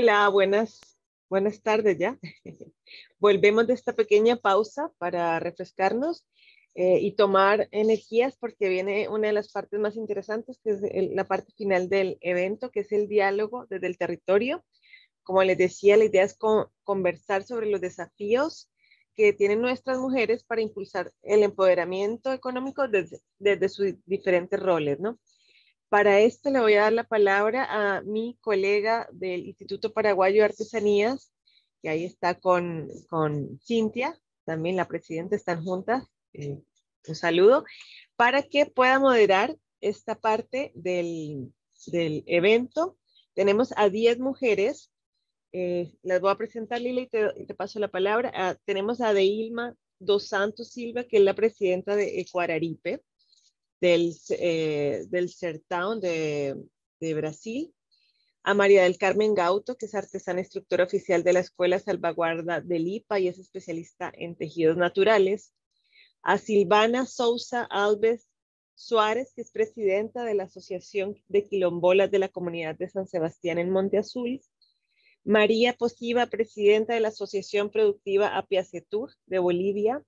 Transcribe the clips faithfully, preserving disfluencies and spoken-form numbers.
Hola, buenas, buenas tardes ya. Volvemos de esta pequeña pausa para refrescarnos eh, y tomar energías porque viene una de las partes más interesantes, que es el- la parte final del evento, que es el diálogo desde el territorio. Como les decía, la idea es co- conversar sobre los desafíos que tienen nuestras mujeres para impulsar el empoderamiento económico desde, desde sus diferentes roles, ¿no? Para esto le voy a dar la palabra a mi colega del Instituto Paraguayo de Artesanías, que ahí está con, con Cintia, también la presidenta, están juntas. Eh, un saludo, para que pueda moderar esta parte del, del evento. Tenemos a diez mujeres, eh, las voy a presentar, Lila, y te, y te paso la palabra. Ah, tenemos a Deilma dos Santos Silva, que es la presidenta de Ecuararipe del, eh, del Sertão de, de Brasil, a María del Carmen Gauto, que es artesana instructora oficial de la Escuela Salvaguarda del I P A y es especialista en tejidos naturales, a Silvana Sousa Alves Suárez, que es presidenta de la Asociación de Quilombolas de la Comunidad de San Sebastián en Monte Azul, María Posiva, presidenta de la Asociación Productiva Apiacetur de Bolivia,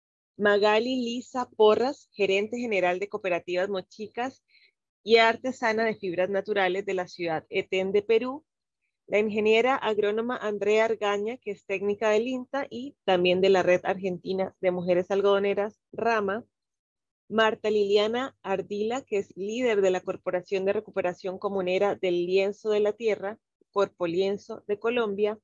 Magali Lisa Porras, gerente general de Cooperativas Mochicas y artesana de fibras naturales de la ciudad Etén de Perú, la ingeniera agrónoma Andrea Argaña, que es técnica del INTA y también de la Red Argentina de Mujeres Algodoneras, Rama, Marta Liliana Ardila, que es líder de la Corporación de Recuperación Comunera del Lienzo de la Tierra, Corpo Lienzo de Colombia,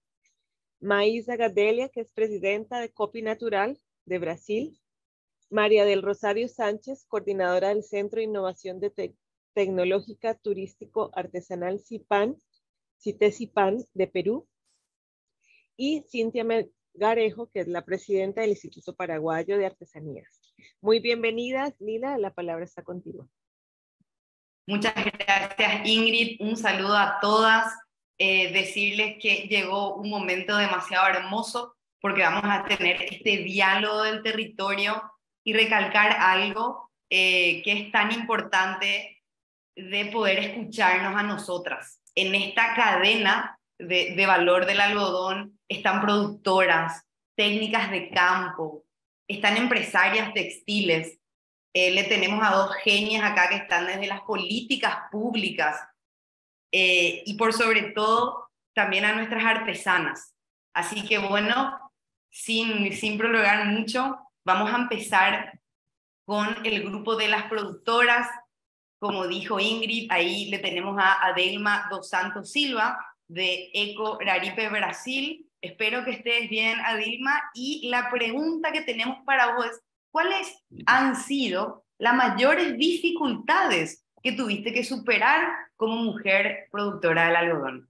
Maísa Gadelia, que es presidenta de Copi Natural de Brasil, María del Rosario Sánchez, coordinadora del Centro de Innovación de Te Tecnológica Turístico Artesanal CIPAN, CITESIPAN de Perú, y Cintia Garejo, que es la presidenta del Instituto Paraguayo de Artesanías. Muy bienvenidas, Lila, la palabra está contigo. Muchas gracias, Ingrid. Un saludo a todas. Eh, decirles que llegó un momento demasiado hermoso porque vamos a tener este diálogo del territorio y recalcar algo eh, que es tan importante de poder escucharnos a nosotras. En esta cadena de, de valor del algodón están productoras, técnicas de campo, están empresarias textiles. Eh, le tenemos a dos genias acá que están desde las políticas públicas eh, y por sobre todo también a nuestras artesanas. Así que bueno, sin, sin prolongar mucho, vamos a empezar con el grupo de las productoras. Como dijo Ingrid, ahí le tenemos a Adelma dos Santos Silva de Ecoraripe Brasil. Espero que estés bien, Adelma. Y la pregunta que tenemos para vos es, ¿cuáles han sido las mayores dificultades que tuviste que superar como mujer productora del algodón?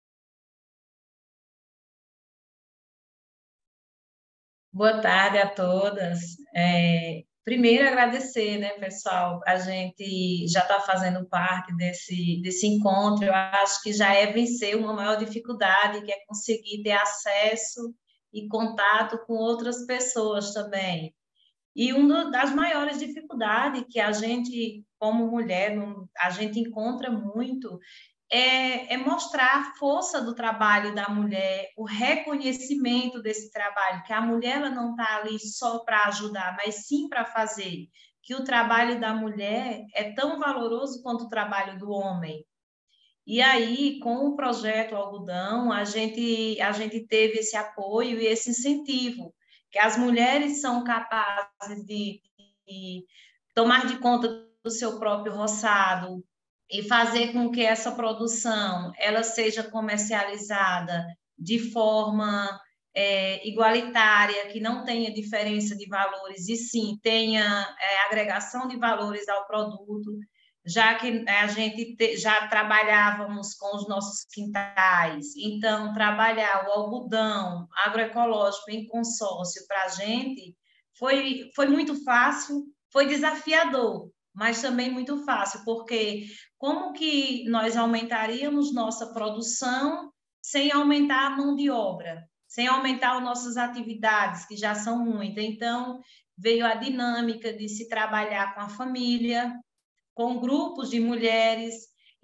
Boa tarde a todas. É, primeiro, agradecer, né, pessoal? A gente já está fazendo parte desse, desse encontro. Eu acho que já é vencer uma maior dificuldade, que é conseguir ter acesso e contato com outras pessoas também. E uma das maiores dificuldades que a gente, como mulher, não- a gente encontra muito é, é mostrar a força do trabalho da mulher, o reconhecimento desse trabalho, que a mulher ela não está ali só para ajudar, mas sim para fazer, que o trabalho da mulher é tão valoroso quanto o trabalho do homem. E aí, com o projeto Algodão, a gente, a gente teve esse apoio e esse incentivo, que as mulheres são capazes de, de tomar de conta do seu próprio roçado e fazer com que essa produção ela seja comercializada de forma é, igualitária, que não tenha diferença de valores, e sim tenha é, agregação de valores ao produto, já que a gente te, já trabalhávamos com os nossos quintais, então trabalhar o algodão agroecológico em consórcio para a gente foi, foi muito fácil, foi desafiador, mas também muito fácil, porque como que nós aumentaríamos nossa produção sem aumentar a mão de obra, sem aumentar as nossas atividades, que já são muitas? Então, veio a dinâmica de se trabalhar com a família, com grupos de mulheres.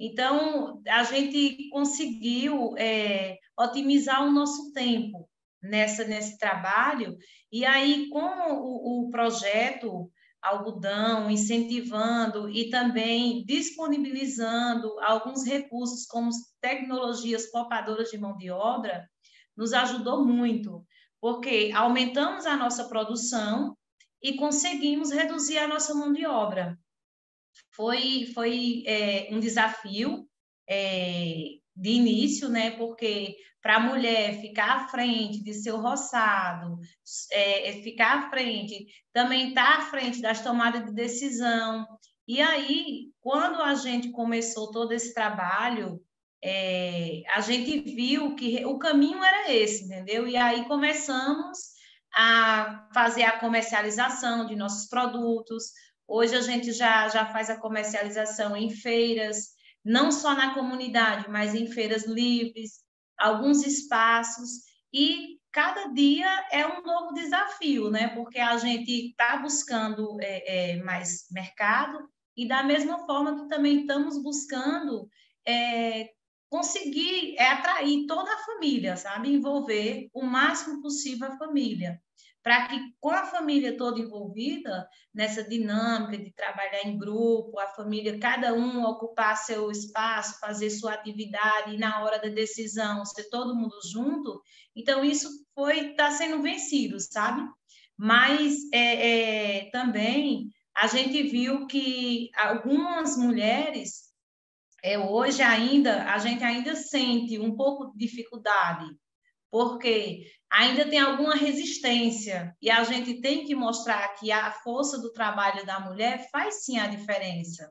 Então, a gente conseguiu é, otimizar o nosso tempo nessa, nesse trabalho, e aí com o, o projeto Algodão, incentivando e também disponibilizando alguns recursos como tecnologias poupadoras de mão de obra, nos ajudou muito, porque aumentamos a nossa produção e conseguimos reduzir a nossa mão de obra. Foi, foi é, um desafio é, de início, né? Porque para a mulher ficar à frente de seu roçado, é, ficar à frente, também estar à frente das tomadas de decisão. E aí, quando a gente começou todo esse trabalho, é, a gente viu que o caminho era esse, entendeu? E aí começamos a fazer a comercialização de nossos produtos. Hoje a gente já, já faz a comercialização em feiras, não só na comunidade, mas em feiras livres, alguns espaços, e cada dia é um novo desafio, né? Porque a gente está buscando é, é, mais mercado e, da mesma forma, que também estamos buscando é, conseguir é, atrair toda a família, sabe? Envolver o máximo possível a família, para que, com a família toda envolvida nessa dinâmica de trabalhar em grupo, a família, cada um ocupar seu espaço, fazer sua atividade, e na hora da decisão ser todo mundo junto, então isso foi, está sendo vencido, sabe? Mas é, é, também a gente viu que algumas mulheres, é, hoje ainda, a gente ainda sente um pouco de dificuldade, porque ainda tem alguma resistência, e a gente tem que mostrar que a força do trabalho da mulher faz sim a diferença.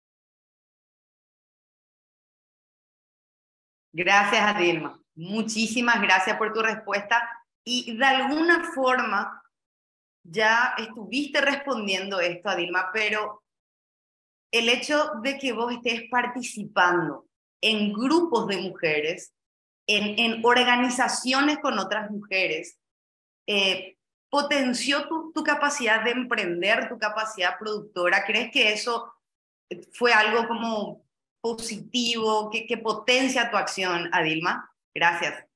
Gracias, Adilma. Muchísimas gracias por tu respuesta. Y de alguna forma ya estuviste respondiendo esto, Adilma, pero el hecho de que vos estés participando en grupos de mujeres, En, en organizaciones con otras mujeres, eh, potenció tu, tu capacidad de emprender, tu capacidad productora. ¿Crees que eso fue algo como positivo, que, que potencia tu acción, Adilma? Gracias.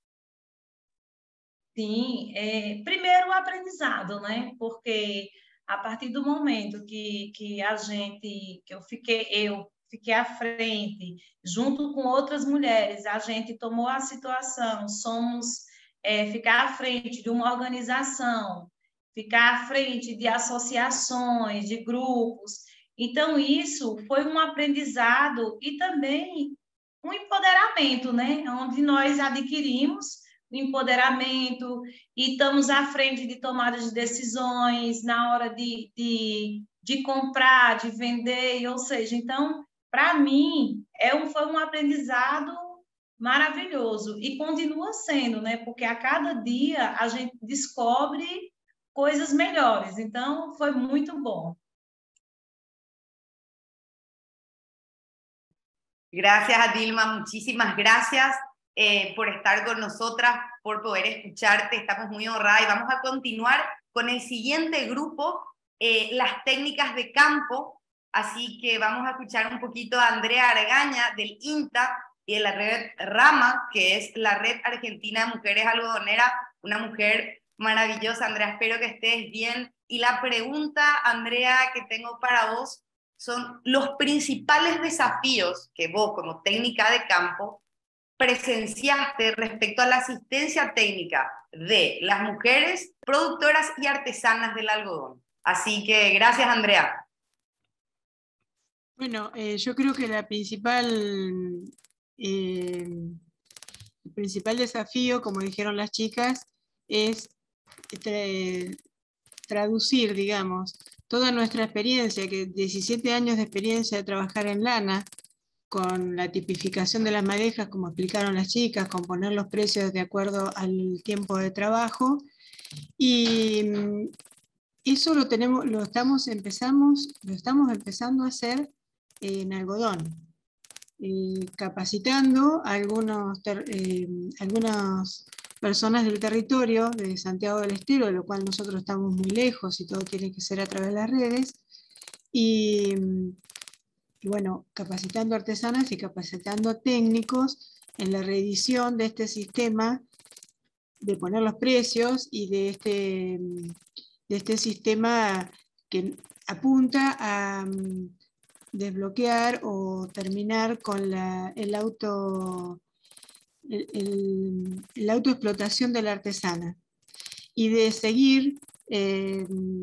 Sim, é, primeiro o aprendizado, né? Porque a partir do momento que, que a gente, que eu fiquei, eu fiquei à frente, junto com outras mulheres, a gente tomou a situação, somos é, ficar à frente de uma organização, ficar à frente de associações, de grupos. Então, isso foi um aprendizado e também um empoderamento, né? Onde nós adquirimos o empoderamento e estamos à frente de tomada de decisões, na hora de, de, de comprar, de vender, ou seja, então, para mim, é um, foi um aprendizado maravilhoso e continua sendo, né? Porque a cada dia a gente descobre coisas melhores, então foi muito bom. Gracias, Adilma, muchísimas gracias eh, por estar con nosotras, por poder escucharte, estamos muy honradas y vamos a continuar con el siguiente grupo, eh, las técnicas de campo, así que vamos a escuchar un poquito a Andrea Argaña del INTA y de la red Rama, que es la Red Argentina de Mujeres Algodoneras, una mujer maravillosa. Andrea, espero que estés bien. Y la pregunta, Andrea, que tengo para vos son los principales desafíos que vos, como técnica de campo, presenciaste respecto a la asistencia técnica de las mujeres productoras y artesanas del algodón. Así que gracias, Andrea. Bueno, eh, yo creo que la principal, eh, el principal desafío, como dijeron las chicas, es tra traducir, digamos, toda nuestra experiencia, que diecisiete años de experiencia de trabajar en lana, con la tipificación de las madejas, como explicaron las chicas, con poner los precios de acuerdo al tiempo de trabajo, y eso lo tenemos, lo estamos empezamos, lo estamos empezando a hacer en algodón, eh, capacitando a algunos, eh, algunas personas del territorio de Santiago del Estero, de lo cual nosotros estamos muy lejos y todo tiene que ser a través de las redes, y y bueno, capacitando artesanas y capacitando técnicos en la reedición de este sistema, de poner los precios y de este, de este sistema que apunta a um, desbloquear o terminar con la, el auto, el, el, la autoexplotación de la artesana y de seguir eh,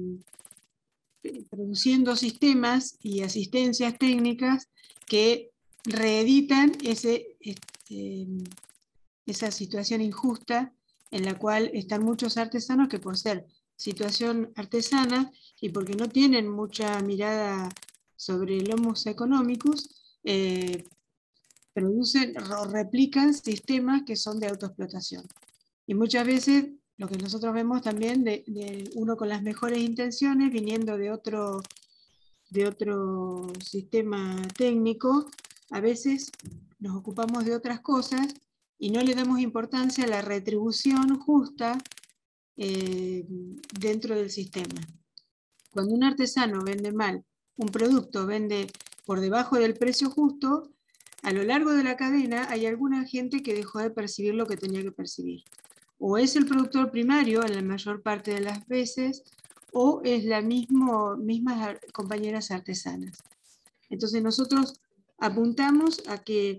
produciendo sistemas y asistencias técnicas que reeditan ese, este, esa situación injusta en la cual están muchos artesanos que por ser situación artesana y porque no tienen mucha mirada sobre el homo economicus, eh, producen o replican sistemas que son de autoexplotación. Y muchas veces lo que nosotros vemos también de, de uno con las mejores intenciones viniendo de otro, de otro sistema técnico, a veces nos ocupamos de otras cosas y no le damos importancia a la retribución justa eh, dentro del sistema. Cuando un artesano vende mal un producto, vende por debajo del precio justo, a lo largo de la cadena hay alguna gente que dejó de percibir lo que tenía que percibir. O es el productor primario en la mayor parte de las veces, o es la mismo, mismas compañeras artesanas. Entonces nosotros apuntamos a que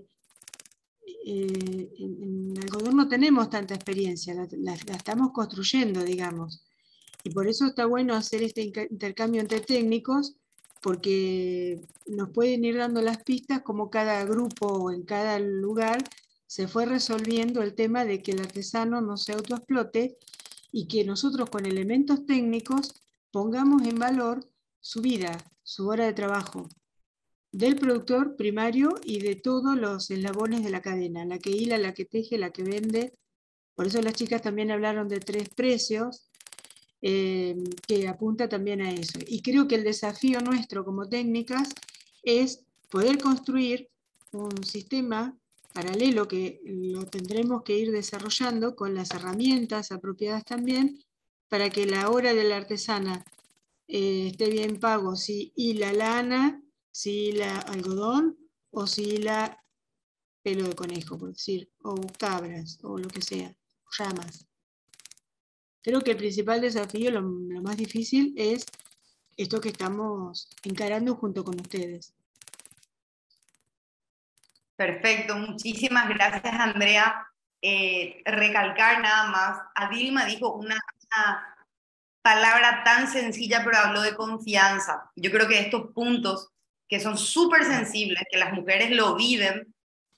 eh, en, en algodón no tenemos tanta experiencia, la, la, la estamos construyendo, digamos. Y por eso está bueno hacer este intercambio entre técnicos, porque nos pueden ir dando las pistas como cada grupo o en cada lugar se fue resolviendo el tema de que el artesano no se autoexplote y que nosotros con elementos técnicos pongamos en valor su vida, su hora de trabajo, del productor primario y de todos los eslabones de la cadena, la que hila, la que teje, la que vende. Por eso las chicas también hablaron de tres precios, eh, que apunta también a eso. Y creo que el desafío nuestro como técnicas es poder construir un sistema paralelo que lo tendremos que ir desarrollando con las herramientas apropiadas también para que la hora de la artesana eh, esté bien pago, si hila lana, si hila algodón o si hila pelo de conejo, por decir, o cabras, o lo que sea, llamas. Creo que el principal desafío, lo, lo más difícil, es esto que estamos encarando junto con ustedes. Perfecto, muchísimas gracias, Andrea. Eh, recalcar nada más, Adilma dijo una, una palabra tan sencilla, pero habló de confianza. Yo creo que estos puntos que son súper sensibles, que las mujeres lo viven,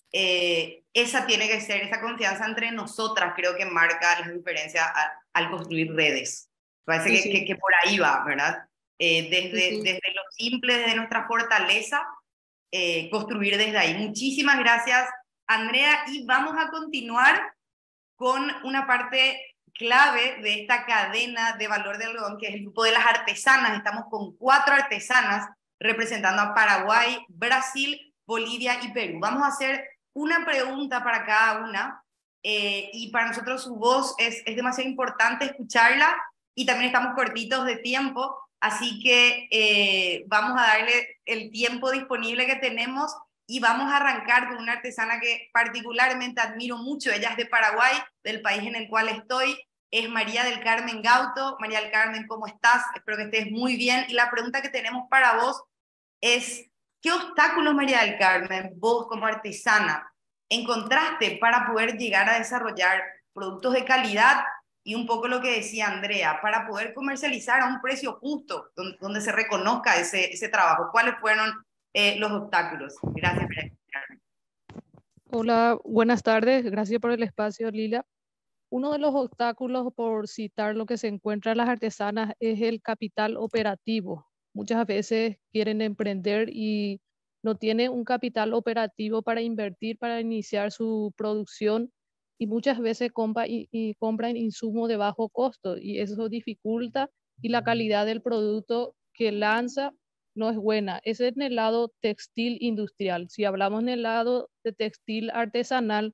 eh, esa tiene que ser, esa confianza entre nosotras creo que marca la diferencia a, al construir redes. Parece sí, que, sí. Que, que por ahí va, ¿verdad? Eh, desde, sí, sí. desde lo simple, desde nuestra fortaleza, eh, construir desde ahí. Muchísimas gracias, Andrea, y vamos a continuar con una parte clave de esta cadena de valor de algodón, que es el grupo de las artesanas. Estamos con cuatro artesanas representando a Paraguay, Brasil, Bolivia y Perú. Vamos a hacer una pregunta para cada una, eh, y para nosotros su voz es, es demasiado importante escucharla, y también estamos cortitos de tiempo, así que eh, vamos a darle el tiempo disponible que tenemos, y vamos a arrancar con una artesana que particularmente admiro mucho. Ella es de Paraguay, del país en el cual estoy, es María del Carmen Gauto. María del Carmen, ¿cómo estás? Espero que estés muy bien, y la pregunta que tenemos para vos es: ¿qué obstáculos, María del Carmen, vos como artesana encontraste para poder llegar a desarrollar productos de calidad y un poco lo que decía Andrea, para poder comercializar a un precio justo, donde, donde se reconozca ese, ese trabajo? ¿Cuáles fueron eh, los obstáculos? Gracias, María del Carmen. Hola, buenas tardes. Gracias por el espacio, Lila. Uno de los obstáculos, por citar lo que se encuentra en las artesanas, es el capital operativo. Muchas veces quieren emprender y no tienen un capital operativo para invertir, para iniciar su producción, y muchas veces compra y, y compran insumos de bajo costo, y eso dificulta, y la calidad del producto que lanza no es buena. Ese es en el lado textil industrial. Si hablamos en el lado de textil artesanal,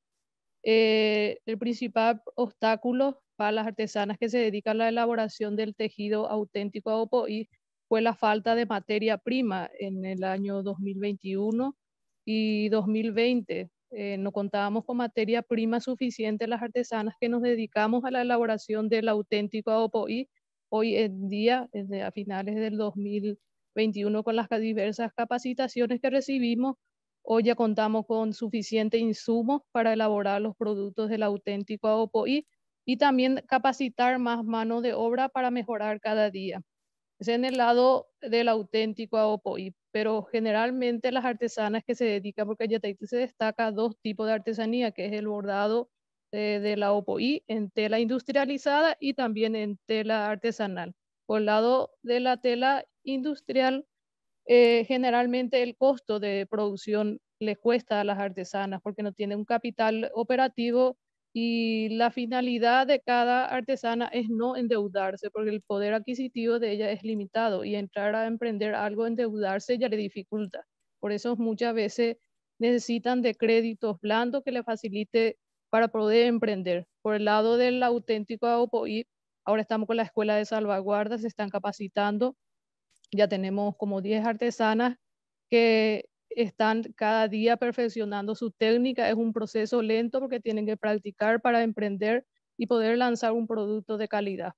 Eh, el principal obstáculo para las artesanas que se dedican a la elaboración del tejido auténtico Aopoí fue la falta de materia prima en el año dos mil veintiuno y dos mil veinte. Eh, no contábamos con materia prima suficiente las artesanas que nos dedicamos a la elaboración del auténtico aopoí. Hoy en día, desde a finales del dos mil veintiuno, con las diversas capacitaciones que recibimos, hoy ya contamos con suficiente insumos para elaborar los productos del auténtico aopoí y también capacitar más mano de obra para mejorar cada día. Es en el lado del auténtico aopoí, pero generalmente las artesanas que se dedican, porque en Yataití se destaca dos tipos de artesanía, que es el bordado eh, del aopoí en tela industrializada y también en tela artesanal. Por el lado de la tela industrial, eh, generalmente el costo de producción le cuesta a las artesanas porque no tienen un capital operativo y la finalidad de cada artesana es no endeudarse porque el poder adquisitivo de ella es limitado y entrar a emprender algo, endeudarse ya le dificulta. Por eso muchas veces necesitan de créditos blandos que le facilite para poder emprender. Por el lado del auténtico aopoí, ahora estamos con la escuela de salvaguardas, se están capacitando. Ya tenemos como diez artesanas que están cada día perfeccionando su técnica. Es un proceso lento porque tienen que practicar para emprender y poder lanzar un producto de calidad.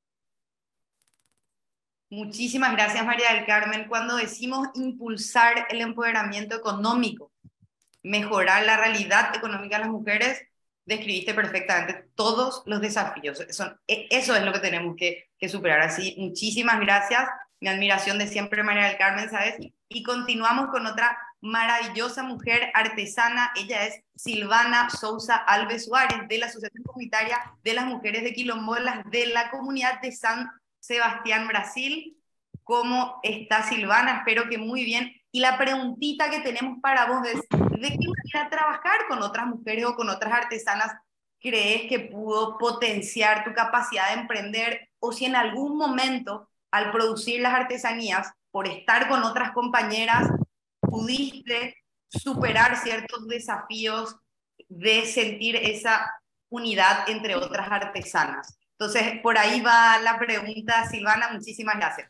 Muchísimas gracias, María del Carmen. Cuando decimos impulsar el empoderamiento económico, mejorar la realidad económica de las mujeres, describiste perfectamente todos los desafíos. Eso, eso es lo que tenemos que, que superar. Así, muchísimas gracias. Mi admiración de siempre, María del Carmen, ¿sabes? Y continuamos con otra maravillosa mujer artesana. Ella es Silvana Sousa Alves Suárez, de la Asociación Comunitaria de las Mujeres de Quilombolas de la Comunidad de San Sebastián, Brasil. ¿Cómo está, Silvana? Espero que muy bien. Y la preguntita que tenemos para vos es, ¿de qué manera trabajar con otras mujeres o con otras artesanas crees que pudo potenciar tu capacidad de emprender? O si en algún momento, al producir las artesanías, por estar con otras compañeras, pudiste superar ciertos desafíos de sentir esa unidad entre otras artesanas. Entonces, por ahí va la pregunta, Silvana. Muchísimas gracias.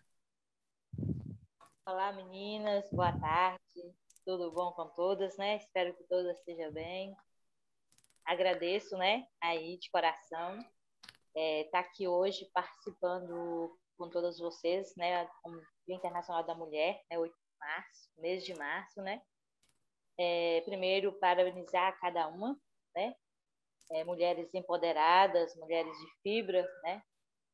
Olá, meninas, boa tarde, tudo bom com todas, né? Espero que todas estejam bem. Agradeço, né, aí de coração, é, tá aqui hoje participando com todas vocês, né, do Dia Internacional da Mulher, né, oito de março, mês de março, né? É, primeiro, parabenizar a cada uma, né? É, mulheres empoderadas, mulheres de fibra, né?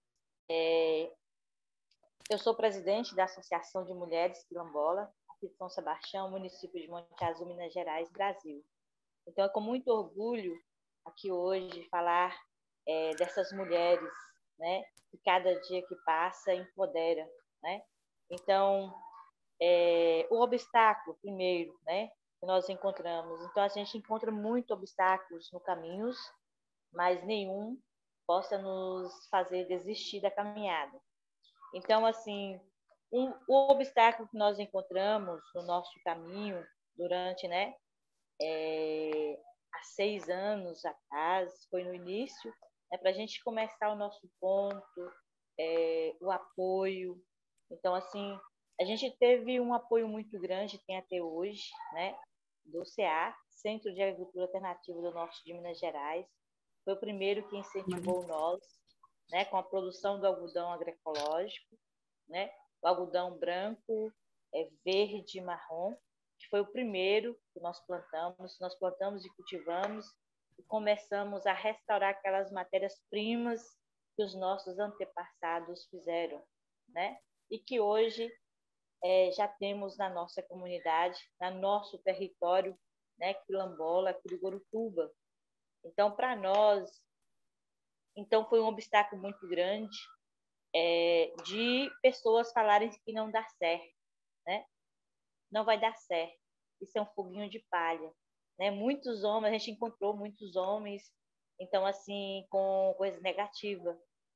É, Eu sou presidente da Associação de Mulheres Quilombola, aqui de São Sebastião, município de Monte Azul, Minas Gerais, Brasil. Então, é com muito orgulho aqui hoje falar é, dessas mulheres, né, que cada dia que passa empodera, né? Então, é, o obstáculo, primeiro, né, que nós encontramos. Então, a gente encontra muitos obstáculos no caminho, mas nenhum possa nos fazer desistir da caminhada. Então, assim, um, o obstáculo que nós encontramos no nosso caminho durante, né, é, há seis anos atrás, foi no início, né, para a gente começar o nosso ponto, é, o apoio. Então, assim, a gente teve um apoio muito grande, tem até hoje, né, do C A, Centro de Agricultura Alternativa do Norte de Minas Gerais. Foi o primeiro que incentivou nós, né, com a produção do algodão agroecológico, né, o algodão branco, é, verde e marrom, que foi o primeiro que nós plantamos, nós plantamos e cultivamos e começamos a restaurar aquelas matérias-primas que os nossos antepassados fizeram, né, e que hoje é, já temos na nossa comunidade, no nosso território, né, quilombola, aqui do Gurutuba. Então, para nós, Então, foi um obstáculo muito grande é, de pessoas falarem que não dá certo, né? Não vai dar certo. Isso é um foguinho de palha, né? Muitos homens, a gente encontrou muitos homens, então, assim, com coisas negativas.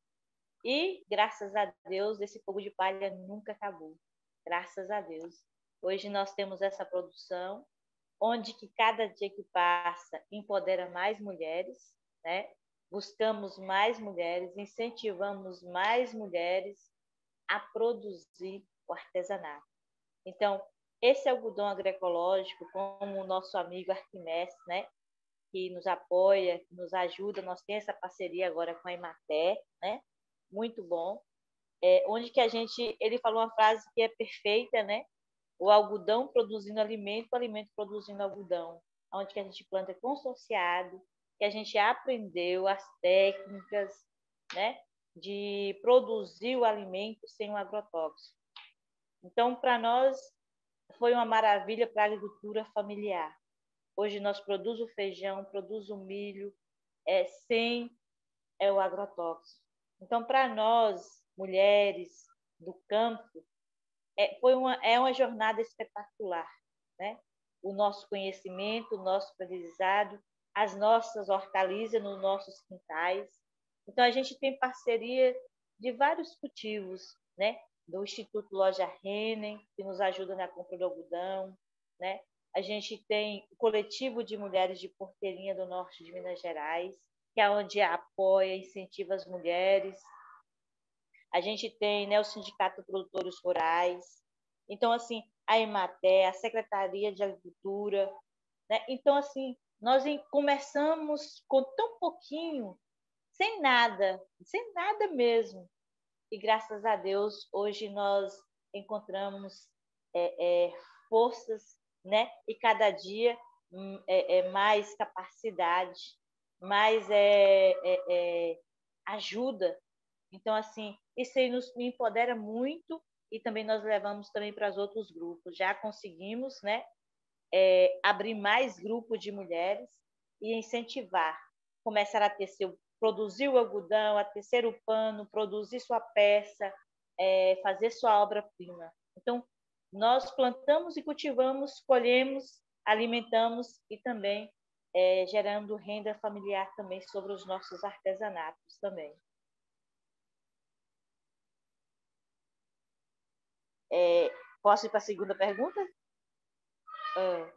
E, graças a Deus, esse fogo de palha nunca acabou. Graças a Deus. Hoje nós temos essa produção, onde que cada dia que passa empodera mais mulheres, né? Buscamos mais mulheres, incentivamos mais mulheres a produzir o artesanato. Então, esse algodão agroecológico, como o nosso amigo Arquimedes, né, que nos apoia, que nos ajuda, nós temos essa parceria agora com a Emater, né, muito bom, é, onde que a gente, ele falou uma frase que é perfeita, né, o algodão produzindo alimento, o alimento produzindo algodão, onde que a gente planta consorciado, que a gente aprendeu as técnicas, né, de produzir o alimento sem o agrotóxico. Então, para nós, foi uma maravilha para a agricultura familiar. Hoje nós produzimos o feijão, produzimos o milho, é, sem é, o agrotóxico. Então, para nós, mulheres do campo, é, foi uma, é uma jornada espetacular, né? O nosso conhecimento, o nosso aprendizado, as nossas hortaliças nos nossos quintais. Então, a gente tem parceria de vários cultivos, né? Do Instituto Loja Renner, que nos ajuda na compra do algodão, né? A gente tem o Coletivo de Mulheres de Porteirinha do Norte de Minas Gerais, que é onde apoia, incentiva as mulheres. A gente tem, né, o Sindicato de Produtores Rurais. Então, assim, a Emater, a Secretaria de Agricultura, né? Então, assim, nós começamos com tão pouquinho, sem nada, sem nada mesmo. E, graças a Deus, hoje nós encontramos é, é, forças, né? E cada dia é, é mais capacidade, mais é, é, é, ajuda. Então, assim, isso aí nos empodera muito e também nós levamos também para os outros grupos. Já conseguimos, né, é, abrir mais grupos de mulheres e incentivar. Começar a tecer, produzir o algodão, a tecer o pano, produzir sua peça, é, fazer sua obra-prima. Então, nós plantamos e cultivamos, colhemos, alimentamos e também é, gerando renda familiar também sobre os nossos artesanatos também. É, posso ir para a segunda pergunta? É,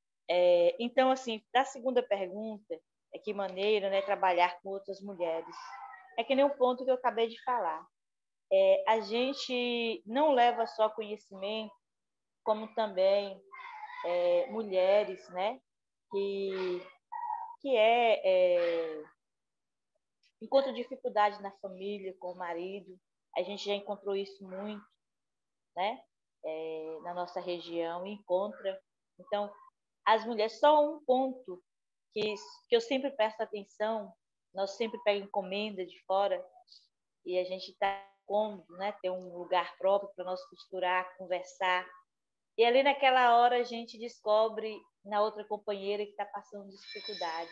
é, então, assim, da segunda pergunta, é que maneira, né, trabalhar com outras mulheres. É que nem o ponto que eu acabei de falar. É, a gente não leva só conhecimento, como também é, mulheres, né, que, que é, é, encontram dificuldade na família, com o marido. A gente já encontrou isso muito, né, é, na nossa região, encontra. Então, as mulheres, só um ponto que, que eu sempre presto atenção, nós sempre pegamos encomenda de fora e a gente está cômodo, né, ter um lugar próprio para nós costurar, conversar. E ali naquela hora a gente descobre na outra companheira que está passando dificuldade.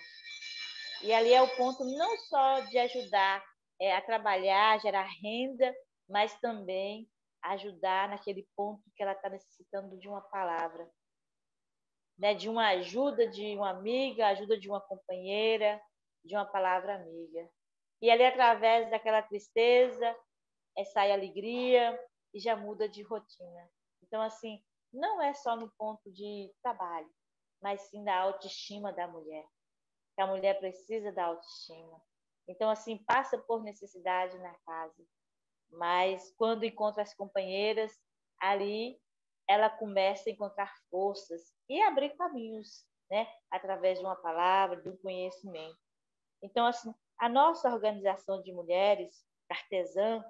E ali é o ponto não só de ajudar é, a trabalhar, gerar renda, mas também ajudar naquele ponto que ela está necessitando de uma palavra, né? De uma ajuda de uma amiga, ajuda de uma companheira, de uma palavra amiga. E ali, através daquela tristeza, é, sai alegria e já muda de rotina. Então, assim, não é só no ponto de trabalho, mas sim da autoestima da mulher. Que a mulher precisa da autoestima. Então, assim, passa por necessidade na casa. Mas quando encontra as companheiras, ali ela começa a encontrar forças e abrir caminhos, né? Através de uma palavra, de um conhecimento. Então, assim, a nossa organização de mulheres artesã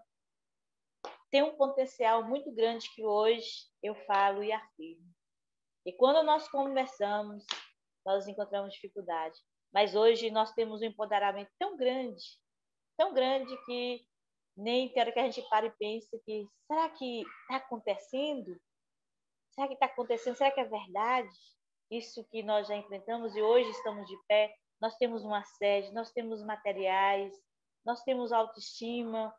tem um potencial muito grande que hoje eu falo e afirmo. E quando nós conversamos, nós encontramos dificuldade. Mas hoje nós temos um empoderamento tão grande, tão grande que nem quero que a gente pare e pense que será que está acontecendo? Será que está acontecendo? Será que é verdade? Isso que nós já enfrentamos e hoje estamos de pé. Nós temos uma sede, nós temos materiais, nós temos autoestima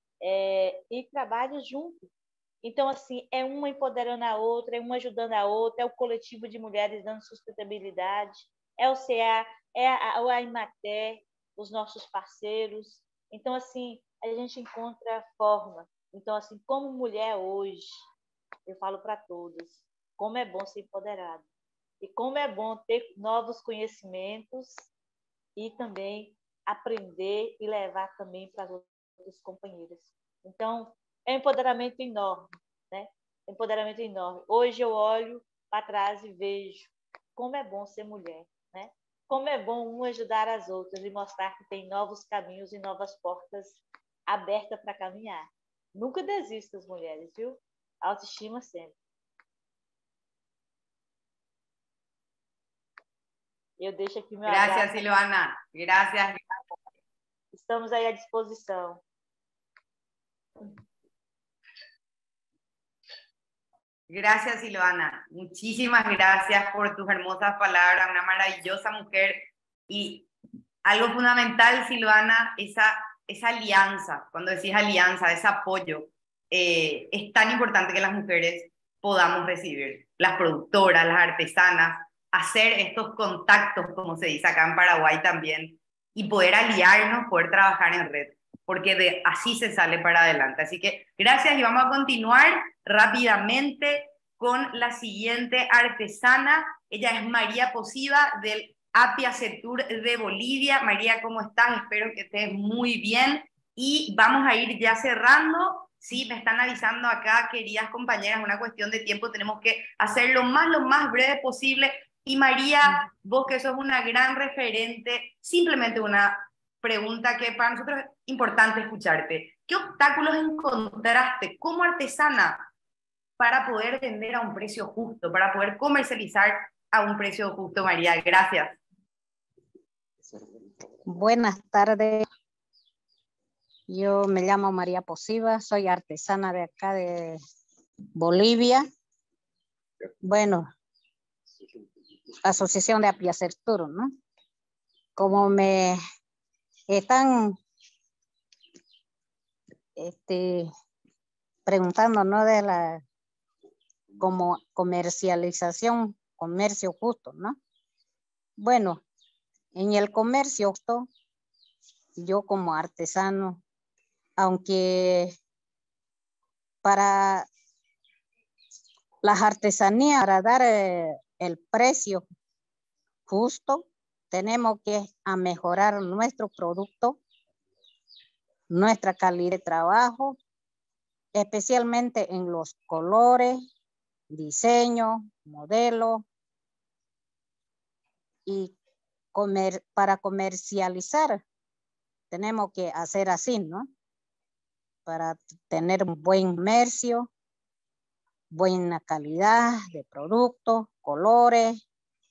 é, e trabalho junto. Então, assim, é uma empoderando a outra, é uma ajudando a outra, é o coletivo de mulheres dando sustentabilidade, é o C A, é a, a Emater, os nossos parceiros. Então, assim, a gente encontra forma. Então, assim, como mulher hoje, eu falo para todas, como é bom ser empoderada. E como é bom ter novos conhecimentos e também aprender e levar também para as outras companheiras. Então, é um empoderamento enorme, né? empoderamento enorme. Hoje eu olho para trás e vejo como é bom ser mulher, né? Como é bom uma ajudar as outras e mostrar que tem novos caminhos e novas portas abertas para caminhar. Nunca desista, as mulheres, viu? Autoestima sempre. Eu deixo aqui meu Gracias, abraço. Silvana. Gracias. Estamos aí à disposição. Gracias, Silvana. Muchísimas gracias por tus hermosas palabras. Una maravillosa mujer. Y algo fundamental, Silvana, esa, esa alianza. Cuando decís alianza, ese apoyo, eh, es tan importante que las mujeres podamos recibir. Las productoras, las artesanas, hacer estos contactos, como se dice acá en Paraguay también, y poder aliarnos, poder trabajar en red, porque de así se sale para adelante. Así que gracias y vamos a continuar rápidamente con la siguiente artesana. Ella es María Posiva del Apia Setur de Bolivia. María, ¿cómo estás? Espero que estés muy bien. Y vamos a ir ya cerrando. Sí, me están avisando acá, queridas compañeras, una cuestión de tiempo, tenemos que hacerlo más, lo más breve posible. Y María, vos que sos una gran referente, simplemente una pregunta que para nosotros es importante escucharte. ¿Qué obstáculos encontraste como artesana para poder vender a un precio justo, para poder comercializar a un precio justo, María? Gracias. Buenas tardes. Yo me llamo María Posiva, soy artesana de acá de Bolivia. Bueno, Asociación de Apia Setur, ¿no? Como me están este, preguntando, ¿no? De la como comercialización, comercio justo, ¿no? Bueno, en el comercio justo, yo como artesano, aunque para las artesanías, para dar eh, el precio justo, tenemos que a mejorar nuestro producto, nuestra calidad de trabajo, especialmente en los colores, diseño, modelo, y comer, para comercializar tenemos que hacer así, ¿no? Para tener un buen comercio, buena calidad de productos, colores.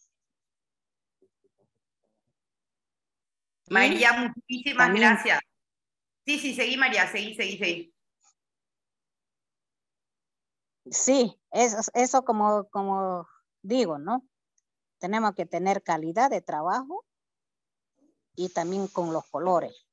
María, muchísimas también, gracias. Sí, sí, seguí, María, seguí, seguí, seguí. Sí, eso, eso como, como digo, ¿no? Tenemos que tener calidad de trabajo y también con los colores.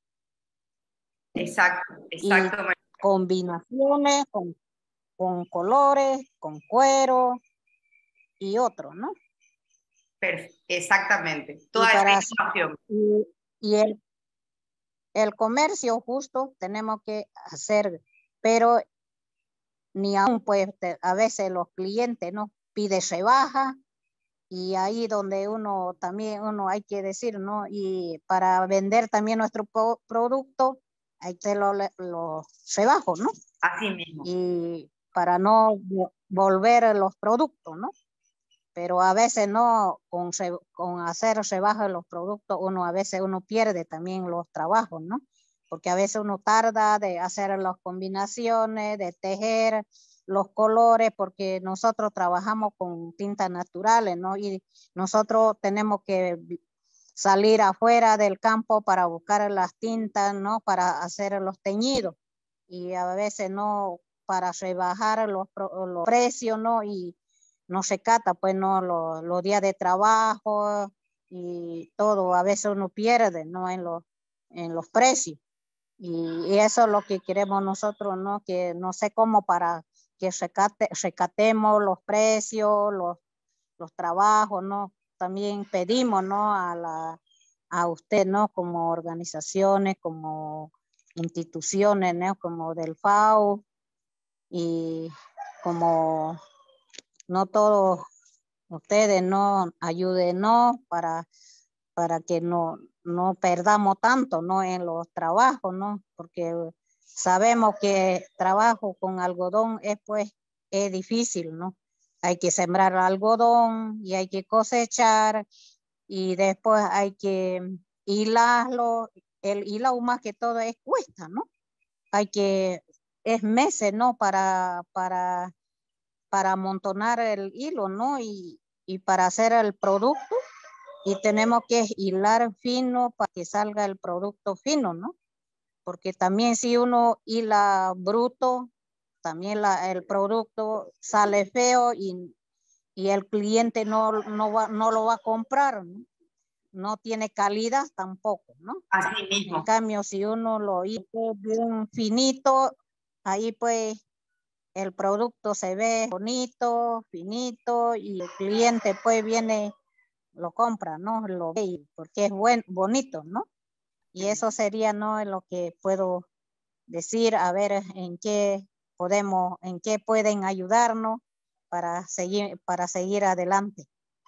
Exacto, exacto, y María. Combinaciones con, con colores, con cuero y otros, ¿no? Perfecto, exactamente. Toda y esa para, información. y, y el, el comercio justo tenemos que hacer, pero ni aún pues te, a veces los clientes no piden rebaja, y ahí donde uno también uno hay que decir, ¿no? Y para vender también nuestro pro, producto hay que lo, lo rebajo, ¿no? Así mismo. Y para no volver los productos, ¿no? Pero a veces no, con, con hacer rebaja de los productos, uno a veces uno pierde también los trabajos, ¿no? Porque a veces uno tarda de hacer las combinaciones, de tejer los colores, porque nosotros trabajamos con tintas naturales, ¿no? Y nosotros tenemos que salir afuera del campo para buscar las tintas, ¿no? Para hacer los teñidos. Y a veces no, para rebajar los, los precios, ¿no? Y no se cata, pues, ¿no? Los, los días de trabajo y todo. A veces uno pierde, ¿no? En los, en los precios. Y, y eso es lo que queremos nosotros, ¿no? Que no sé cómo para que recate, recatemos los precios, los, los trabajos, ¿no? También pedimos, ¿no? A, la, a usted, ¿no? Como organizaciones, como instituciones, ¿no? Como del F A O, y como no todos ustedes no ayuden, ¿no? Para, para que no, no perdamos tanto, ¿no? En los trabajos, ¿no? Porque sabemos que trabajo con algodón es pues es difícil, ¿no? Hay que sembrar algodón y hay que cosechar y después hay que hilarlo. El hilado más que todo es cuesta, ¿no? Hay que, es meses, ¿no? Para, para, para amontonar el hilo, ¿no? Y, y para hacer el producto. Y tenemos que hilar fino para que salga el producto fino, ¿no? Porque también si uno hila bruto, también la, el producto sale feo y, y el cliente no, no, va, no lo va a comprar, ¿no? No tiene calidad tampoco, ¿no? Así mismo. En cambio, si uno lo hila bien finito, ahí pues el producto se ve bonito, finito y el cliente pues viene, lo compra, ¿no? Lo ve porque es buen, bonito, ¿no? Y eso sería, ¿no? En lo que puedo decir, a ver en qué podemos, en qué pueden ayudarnos para seguir, para seguir adelante.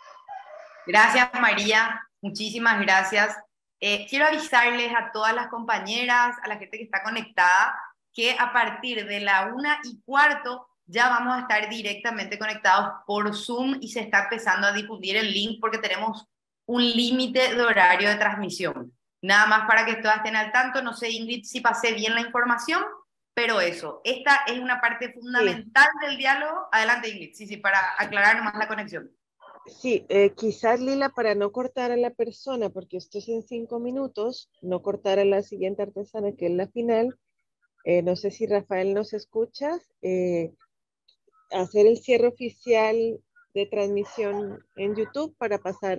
Gracias, María. Muchísimas gracias. Eh, quiero avisarles a todas las compañeras, a la gente que está conectada, que a partir de la una y cuarto ya vamos a estar directamente conectados por Zoom y se está empezando a difundir el link porque tenemos un límite de horario de transmisión. Nada más para que todas estén al tanto. No sé, Ingrid, si pasé bien la información, pero eso, esta es una parte fundamental sí. del diálogo. Adelante, Ingrid, sí, sí, para aclarar nomás la conexión. Sí, eh, quizás Lila, para no cortar a la persona, porque esto es en cinco minutos, no cortar a la siguiente artesana, que es la final. Eh, no sé si Rafael nos escucha. Eh, hacer el cierre oficial de transmisión en YouTube para pasar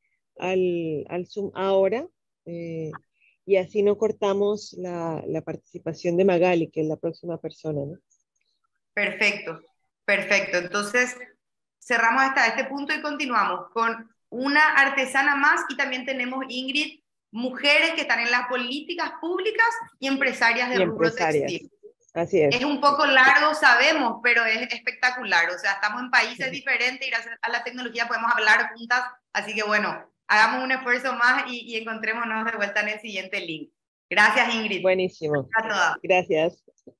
al, al Zoom ahora. Eh, y así no cortamos la, la participación de Magali, que es la próxima persona, ¿no? Perfecto, perfecto. Entonces, cerramos hasta este punto y continuamos con una artesana más y también tenemos, Ingrid, mujeres que están en las políticas públicas y empresarias del rubro textil. Así es. Es un poco largo, sabemos, pero es espectacular. O sea, estamos en países diferentes y gracias a la tecnología podemos hablar juntas. Así que bueno, hagamos un esfuerzo más y, y encontrémonos de vuelta en el siguiente link. Gracias, Ingrid. Buenísimo. A todas. Gracias.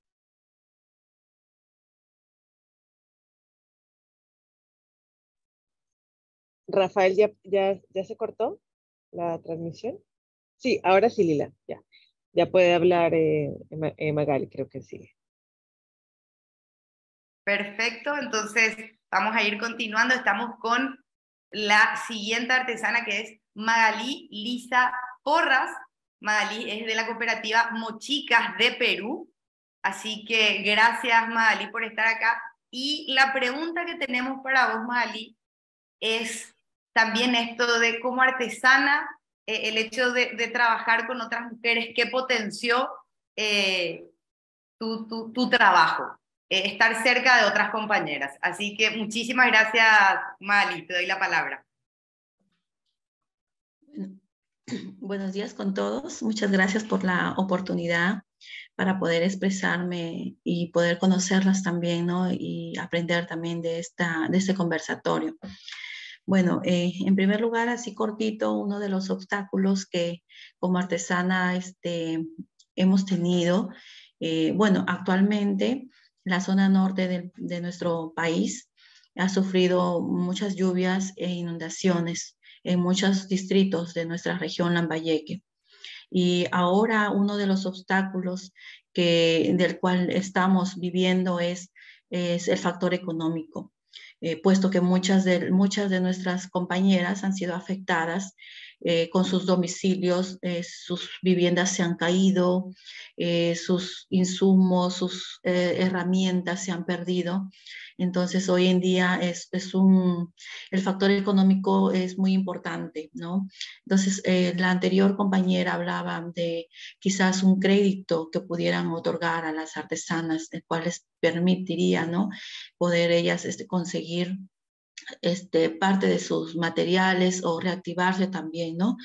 Rafael, ¿ya, ya, ¿ya se cortó la transmisión? Sí, ahora sí, Lila, ya. Ya puede hablar eh, eh, Magali, creo que sí. Perfecto, entonces vamos a ir continuando. Estamos con la siguiente artesana que es Magali Lisa Porras. Magali es de la cooperativa Mochicas de Perú. Así que gracias, Magali, por estar acá. Y la pregunta que tenemos para vos, Magali, es también esto de como artesana, eh, el hecho de, de trabajar con otras mujeres, ¿qué potenció eh, tu, tu, tu trabajo? Eh, estar cerca de otras compañeras. Así que muchísimas gracias, Magali, te doy la palabra. Bueno, buenos días con todos. Muchas gracias por la oportunidad para poder expresarme y poder conocerlas también, ¿no? Y aprender también de, esta, de este conversatorio. Bueno, eh, en primer lugar, así cortito, uno de los obstáculos que como artesana este, hemos tenido, eh, bueno, actualmente la zona norte de, de nuestro país ha sufrido muchas lluvias e inundaciones en muchos distritos de nuestra región Lambayeque. Y ahora uno de los obstáculos que, del cual estamos viviendo es, es el factor económico. Eh, puesto que muchas de, muchas de nuestras compañeras han sido afectadas eh, con sus domicilios, eh, sus viviendas se han caído, eh, sus insumos, sus eh, herramientas se han perdido. Entonces, hoy en día es, es un, el factor económico es muy importante, ¿no? Entonces, eh, la anterior compañera hablaba de quizás un crédito que pudieran otorgar a las artesanas, el cual les permitiría, ¿no? Poder ellas este, conseguir este, parte de sus materiales o reactivarse también, ¿no?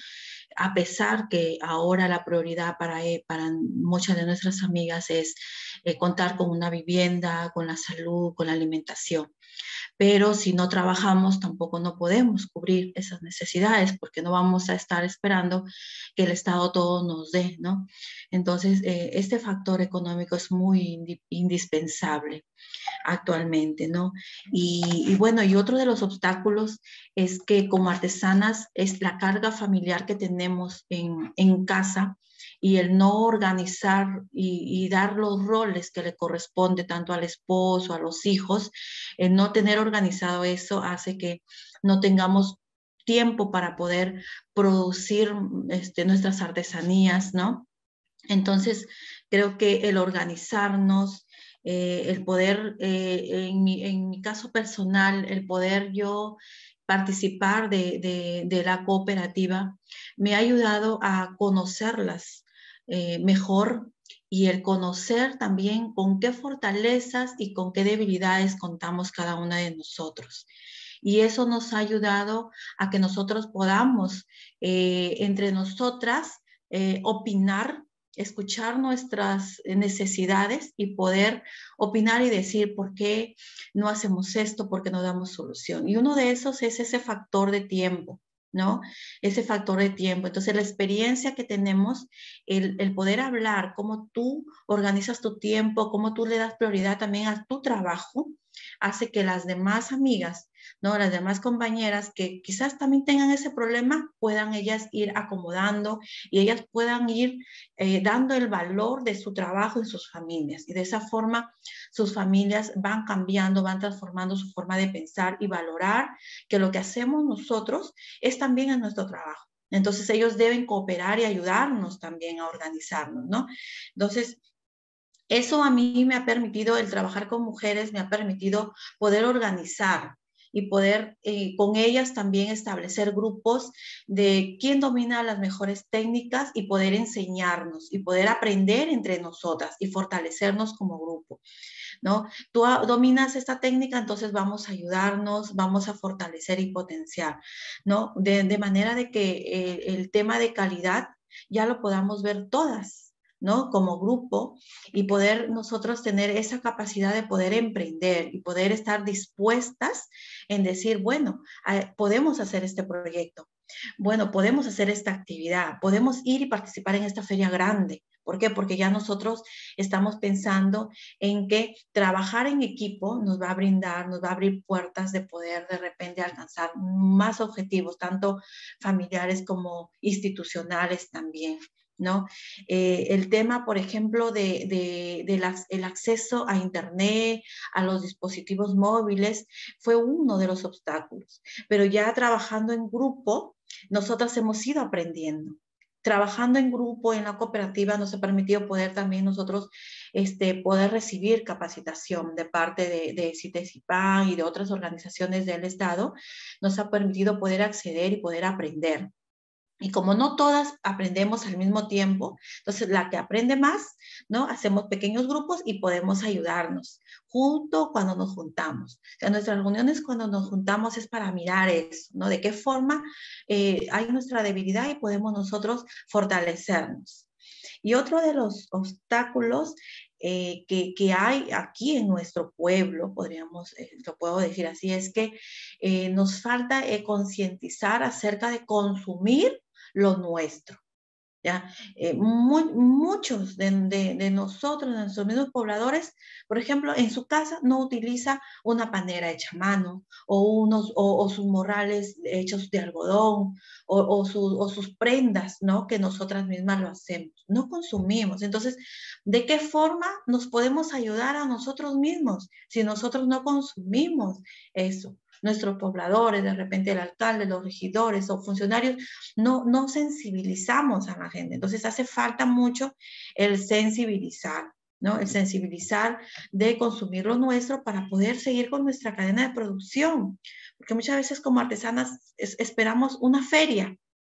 a pesar que ahora la prioridad para, eh, para muchas de nuestras amigas es eh, contar con una vivienda, con la salud, con la alimentación. Pero si no trabajamos, tampoco no podemos cubrir esas necesidades, porque no vamos a estar esperando que el Estado todo nos dé, ¿no? Entonces, eh, este factor económico es muy indispensable actualmente, ¿no? Y, y bueno, y otro de los obstáculos es que como artesanas es la carga familiar que tenemos en, en casa, y el no organizar y, y dar los roles que le corresponde tanto al esposo, a los hijos, el no tener organizado eso hace que no tengamos tiempo para poder producir este, nuestras artesanías, ¿no? Entonces, creo que el organizarnos, eh, el poder, eh, en, mi, en mi caso personal, el poder yo participar de, de, de la cooperativa, me ha ayudado a conocerlas eh, mejor, y el conocer también con qué fortalezas y con qué debilidades contamos cada una de nosotros. Y eso nos ha ayudado a que nosotros podamos, eh, entre nosotras, eh, opinar, escuchar nuestras necesidades y poder opinar y decir por qué no hacemos esto, por qué no damos solución. Y uno de esos es ese factor de tiempo, ¿no? Ese factor de tiempo. Entonces, la experiencia que tenemos, el, el poder hablar, cómo tú organizas tu tiempo, cómo tú le das prioridad también a tu trabajo, hace que las demás amigas, ¿no? Las demás compañeras que quizás también tengan ese problema, puedan ellas ir acomodando y ellas puedan ir eh, dando el valor de su trabajo en sus familias. Y de esa forma sus familias van cambiando, van transformando su forma de pensar y valorar que lo que hacemos nosotros es también en nuestro trabajo. Entonces ellos deben cooperar y ayudarnos también a organizarnos, ¿no? Entonces, eso a mí me ha permitido, el trabajar con mujeres me ha permitido poder organizar y poder eh, con ellas también establecer grupos de quién domina las mejores técnicas y poder enseñarnos y poder aprender entre nosotras y fortalecernos como grupo, ¿no? Tú dominas esta técnica, entonces vamos a ayudarnos, vamos a fortalecer y potenciar, ¿no? De, de manera de que eh, el tema de calidad ya lo podamos ver todas, ¿no? Como grupo, y poder nosotros tener esa capacidad de poder emprender y poder estar dispuestas en decir, bueno, podemos hacer este proyecto, bueno, podemos hacer esta actividad, podemos ir y participar en esta feria grande. ¿Por qué? Porque ya nosotros estamos pensando en que trabajar en equipo nos va a brindar, nos va a abrir puertas de poder de repente alcanzar más objetivos, tanto familiares como institucionales también, ¿no? Eh, el tema, por ejemplo, de, de, de las, el acceso a Internet, a los dispositivos móviles, fue uno de los obstáculos. Pero ya trabajando en grupo, nosotras hemos ido aprendiendo. Trabajando en grupo, en la cooperativa, nos ha permitido poder también nosotros este, poder recibir capacitación de parte de, de CITESIPAN y de otras organizaciones del Estado. Nos ha permitido poder acceder y poder aprender. Y como no todas aprendemos al mismo tiempo, entonces la que aprende más, ¿no? Hacemos pequeños grupos y podemos ayudarnos junto cuando nos juntamos. O sea, nuestras reuniones cuando nos juntamos es para mirar eso, ¿no? De qué forma eh, hay nuestra debilidad y podemos nosotros fortalecernos. Y otro de los obstáculos eh, que, que hay aquí en nuestro pueblo, podríamos, eh, lo puedo decir así, es que eh, nos falta eh, concientizar acerca de consumir lo nuestro, ¿ya? Eh, muy, muchos de, de, de nosotros, de nuestros mismos pobladores, por ejemplo, en su casa no utiliza una panera hecha a mano o, unos, o, o sus morrales hechos de algodón o, o, su, o sus prendas, ¿no? Que nosotras mismas lo hacemos. No consumimos. Entonces, ¿de qué forma nos podemos ayudar a nosotros mismos si nosotros no consumimos eso? Nuestros pobladores, de repente el alcalde, los regidores o funcionarios, no, no sensibilizamos a la gente. Entonces hace falta mucho el sensibilizar, ¿no? El sensibilizar de consumir lo nuestro para poder seguir con nuestra cadena de producción. Porque muchas veces como artesanas es, esperamos una feria.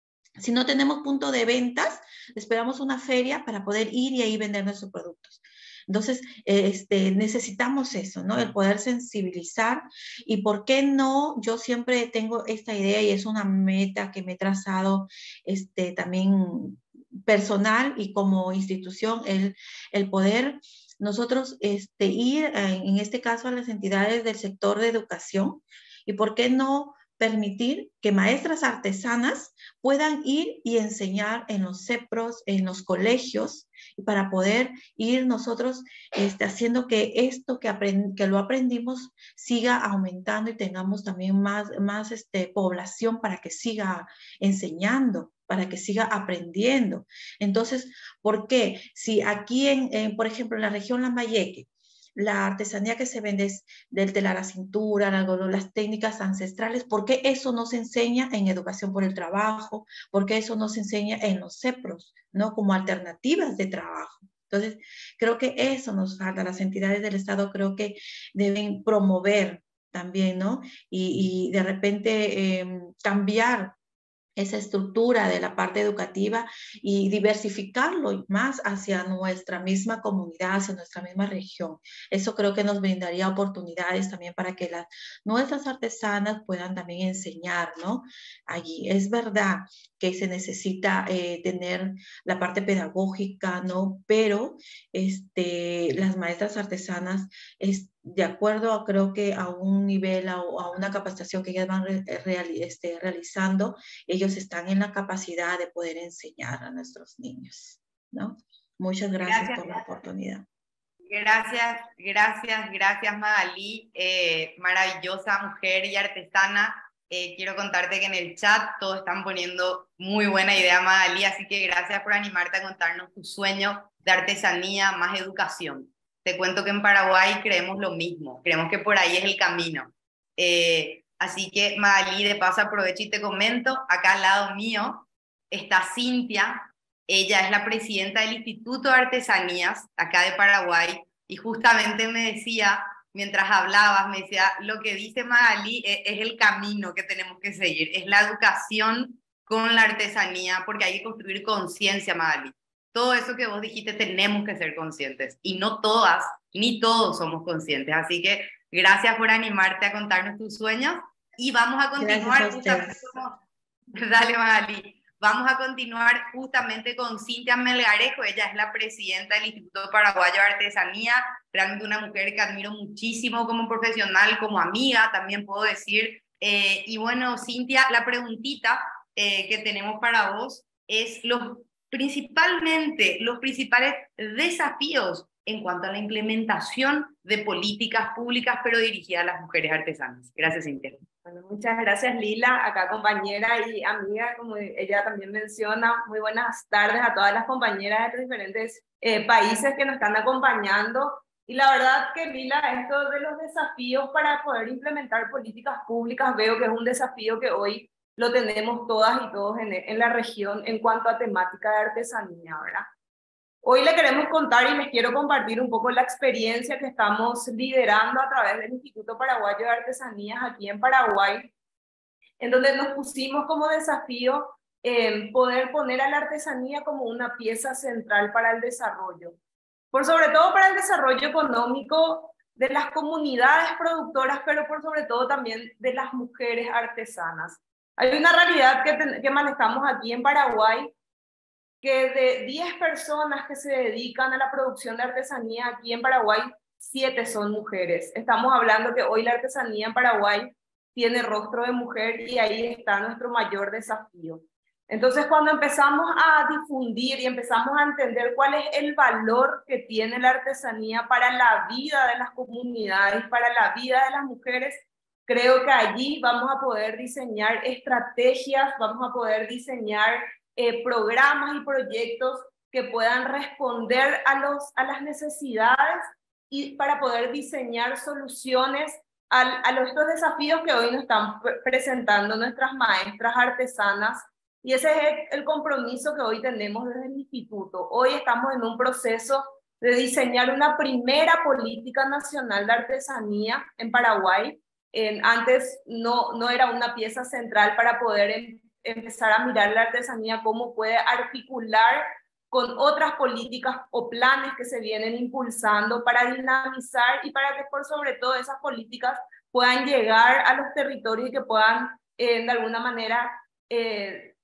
Si no tenemos punto de ventas, esperamos una feria para poder ir y ahí vender nuestros productos. Entonces, este, necesitamos eso, ¿no? El poder sensibilizar. Y por qué no, yo siempre tengo esta idea y es una meta que me he trazado este, también personal y como institución, el, el poder nosotros este, ir, en, en este caso, a las entidades del sector de educación, y por qué no permitir que maestras artesanas puedan ir y enseñar en los CEPROS, en los colegios, para poder ir nosotros este, haciendo que esto que, aprend que lo aprendimos siga aumentando y tengamos también más, más este, población para que siga enseñando, para que siga aprendiendo. Entonces, ¿por qué? Si aquí, en, en, por ejemplo, en la región Lambayeque, la artesanía que se vende es del telar a cintura, las técnicas ancestrales, ¿por qué eso no se enseña en educación por el trabajo? ¿Por qué eso no se enseña en los CEPROS, ¿no? Como alternativas de trabajo? Entonces, creo que eso nos falta. Las entidades del Estado creo que deben promover también, ¿no? Y, y de repente eh, cambiar esa estructura de la parte educativa y diversificarlo más hacia nuestra misma comunidad, hacia nuestra misma región. Eso creo que nos brindaría oportunidades también para que las, nuestras artesanas puedan también enseñar, ¿no? Allí. Es verdad que se necesita eh, tener la parte pedagógica, ¿no? Pero este, las maestras artesanas, es, de acuerdo a, creo que a un nivel, a, a una capacitación que ellas van re, real, este, realizando, ellos están en la capacidad de poder enseñar a nuestros niños, ¿no? Muchas gracias, gracias por la oportunidad. Gracias, gracias, gracias Magalí, eh, maravillosa mujer y artesana. Eh, quiero contarte que en el chat todos están poniendo muy buena idea, Magalí, así que gracias por animarte a contarnos tu sueño de artesanía más educación. Te cuento que en Paraguay creemos lo mismo, creemos que por ahí es el camino. Eh, así que Magalí, de paso aprovecho y te comento, acá al lado mío está Cintia. Ella es la presidenta del Instituto de Artesanías, acá de Paraguay, y justamente me decía, mientras hablabas, me decía, lo que dice Magalí es, es el camino que tenemos que seguir, es la educación con la artesanía, porque hay que construir conciencia, Magalí. Todo eso que vos dijiste tenemos que ser conscientes, y no todas, ni todos somos conscientes, así que gracias por animarte a contarnos tus sueños, y vamos a continuar. Gracias a ustedes. Como... Dale, Magalí. Vamos a continuar justamente con Cintia Melgarejo. Ella es la presidenta del Instituto Paraguayo de Artesanía, realmente una mujer que admiro muchísimo como profesional, como amiga, también puedo decir. Eh, y bueno, Cintia, la preguntita eh, que tenemos para vos es los, principalmente los principales desafíos en cuanto a la implementación de políticas públicas, pero dirigidas a las mujeres artesanas. Gracias, Cintia. Bueno, muchas gracias, Lila, acá compañera y amiga, como ella también menciona. Muy buenas tardes a todas las compañeras de los diferentes eh, países que nos están acompañando. Y la verdad que, Lila, esto de los desafíos para poder implementar políticas públicas, veo que es un desafío que hoy lo tenemos todas y todos en, en la región en cuanto a temática de artesanía, ¿verdad? Hoy le queremos contar y les quiero compartir un poco la experiencia que estamos liderando a través del Instituto Paraguayo de Artesanías aquí en Paraguay, en donde nos pusimos como desafío eh, poder poner a la artesanía como una pieza central para el desarrollo. Por sobre todo para el desarrollo económico de las comunidades productoras, pero por sobre todo también de las mujeres artesanas. Hay una realidad que, que manejamos aquí en Paraguay, que de diez personas que se dedican a la producción de artesanía aquí en Paraguay, siete son mujeres. Estamos hablando que hoy la artesanía en Paraguay tiene rostro de mujer y ahí está nuestro mayor desafío. Entonces, cuando empezamos a difundir y empezamos a entender cuál es el valor que tiene la artesanía para la vida de las comunidades, para la vida de las mujeres, creo que allí vamos a poder diseñar estrategias, vamos a poder diseñar Eh, programas y proyectos que puedan responder a, los, a las necesidades y para poder diseñar soluciones a, a los, estos desafíos que hoy nos están presentando nuestras maestras artesanas. Y ese es el, el compromiso que hoy tenemos desde el instituto. Hoy estamos en un proceso de diseñar una primera política nacional de artesanía en Paraguay. Eh, antes no, no era una pieza central para poder empezar a mirar la artesanía, cómo puede articular con otras políticas o planes que se vienen impulsando para dinamizar y para que por sobre todo esas políticas puedan llegar a los territorios y que puedan eh, de alguna manera eh,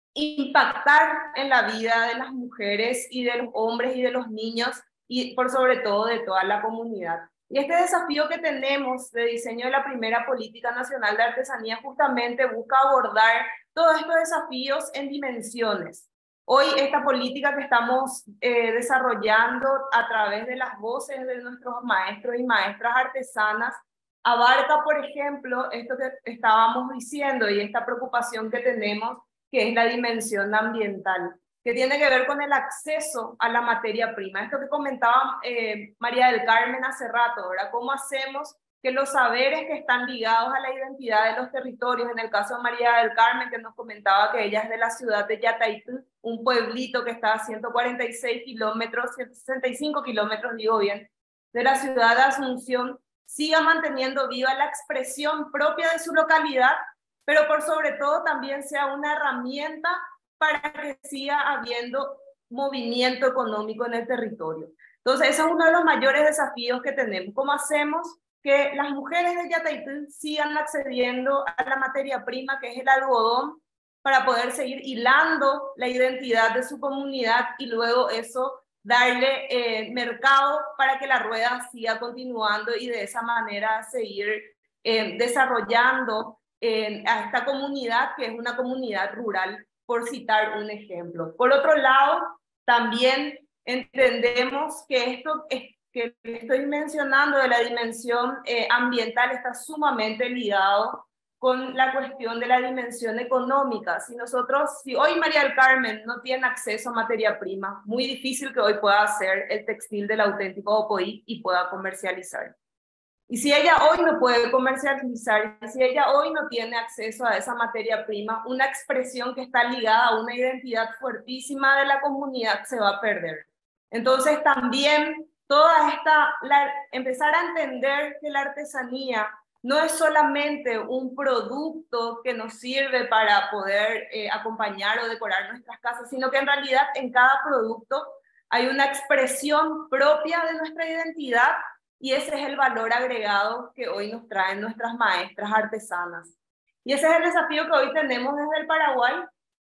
impactar en la vida de las mujeres y de los hombres y de los niños y por sobre todo de toda la comunidad. Y este desafío que tenemos de diseño de la primera política nacional de artesanía justamente busca abordar todos estos desafíos en dimensiones. Hoy esta política que estamos eh, desarrollando a través de las voces de nuestros maestros y maestras artesanas abarca, por ejemplo, esto que estábamos diciendo y esta preocupación que tenemos, que es la dimensión ambiental, que tiene que ver con el acceso a la materia prima. Esto que comentaba eh, María del Carmen hace rato, ¿verdad? ¿Cómo hacemos que los saberes que están ligados a la identidad de los territorios, en el caso de María del Carmen, que nos comentaba que ella es de la ciudad de Yataitú, un pueblito que está a ciento cuarenta y seis kilómetros, ciento sesenta y cinco kilómetros, digo bien, de la ciudad de Asunción, siga manteniendo viva la expresión propia de su localidad, pero por sobre todo también sea una herramienta para que siga habiendo movimiento económico en el territorio. Entonces, ese es uno de los mayores desafíos que tenemos. ¿Cómo hacemos que las mujeres de Yataitú sigan accediendo a la materia prima, que es el algodón, para poder seguir hilando la identidad de su comunidad y luego eso darle eh, mercado para que la rueda siga continuando y de esa manera seguir eh, desarrollando eh, a esta comunidad, que es una comunidad rural, por citar un ejemplo. Por otro lado, también entendemos que esto es, que estoy mencionando de la dimensión eh, ambiental está sumamente ligado con la cuestión de la dimensión económica. Si nosotros, si hoy María del Carmen no tiene acceso a materia prima, muy difícil que hoy pueda hacer el textil del auténtico Opoí y pueda comercializar. Y si ella hoy no puede comercializar, si ella hoy no tiene acceso a esa materia prima, una expresión que está ligada a una identidad fuertísima de la comunidad se va a perder. Entonces también toda esta, la, empezar a entender que la artesanía no es solamente un producto que nos sirve para poder eh, acompañar o decorar nuestras casas, sino que en realidad en cada producto hay una expresión propia de nuestra identidad y ese es el valor agregado que hoy nos traen nuestras maestras artesanas. Y ese es el desafío que hoy tenemos desde el Paraguay,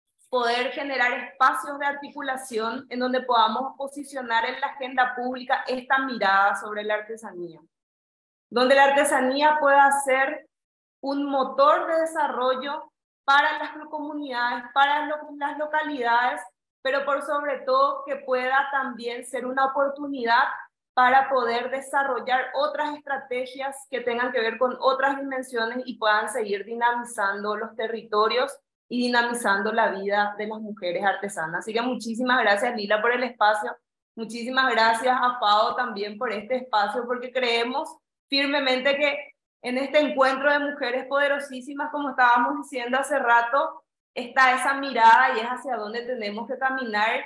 poder generar espacios de articulación en donde podamos posicionar en la agenda pública esta mirada sobre la artesanía, donde la artesanía pueda ser un motor de desarrollo para las comunidades, para lo, las localidades, pero por sobre todo que pueda también ser una oportunidad para poder desarrollar otras estrategias que tengan que ver con otras dimensiones y puedan seguir dinamizando los territorios y dinamizando la vida de las mujeres artesanas. Así que muchísimas gracias, Lila, por el espacio. Muchísimas gracias a Pao también por este espacio, porque creemos firmemente que en este encuentro de mujeres poderosísimas, como estábamos diciendo hace rato, está esa mirada y es hacia dónde tenemos que caminar.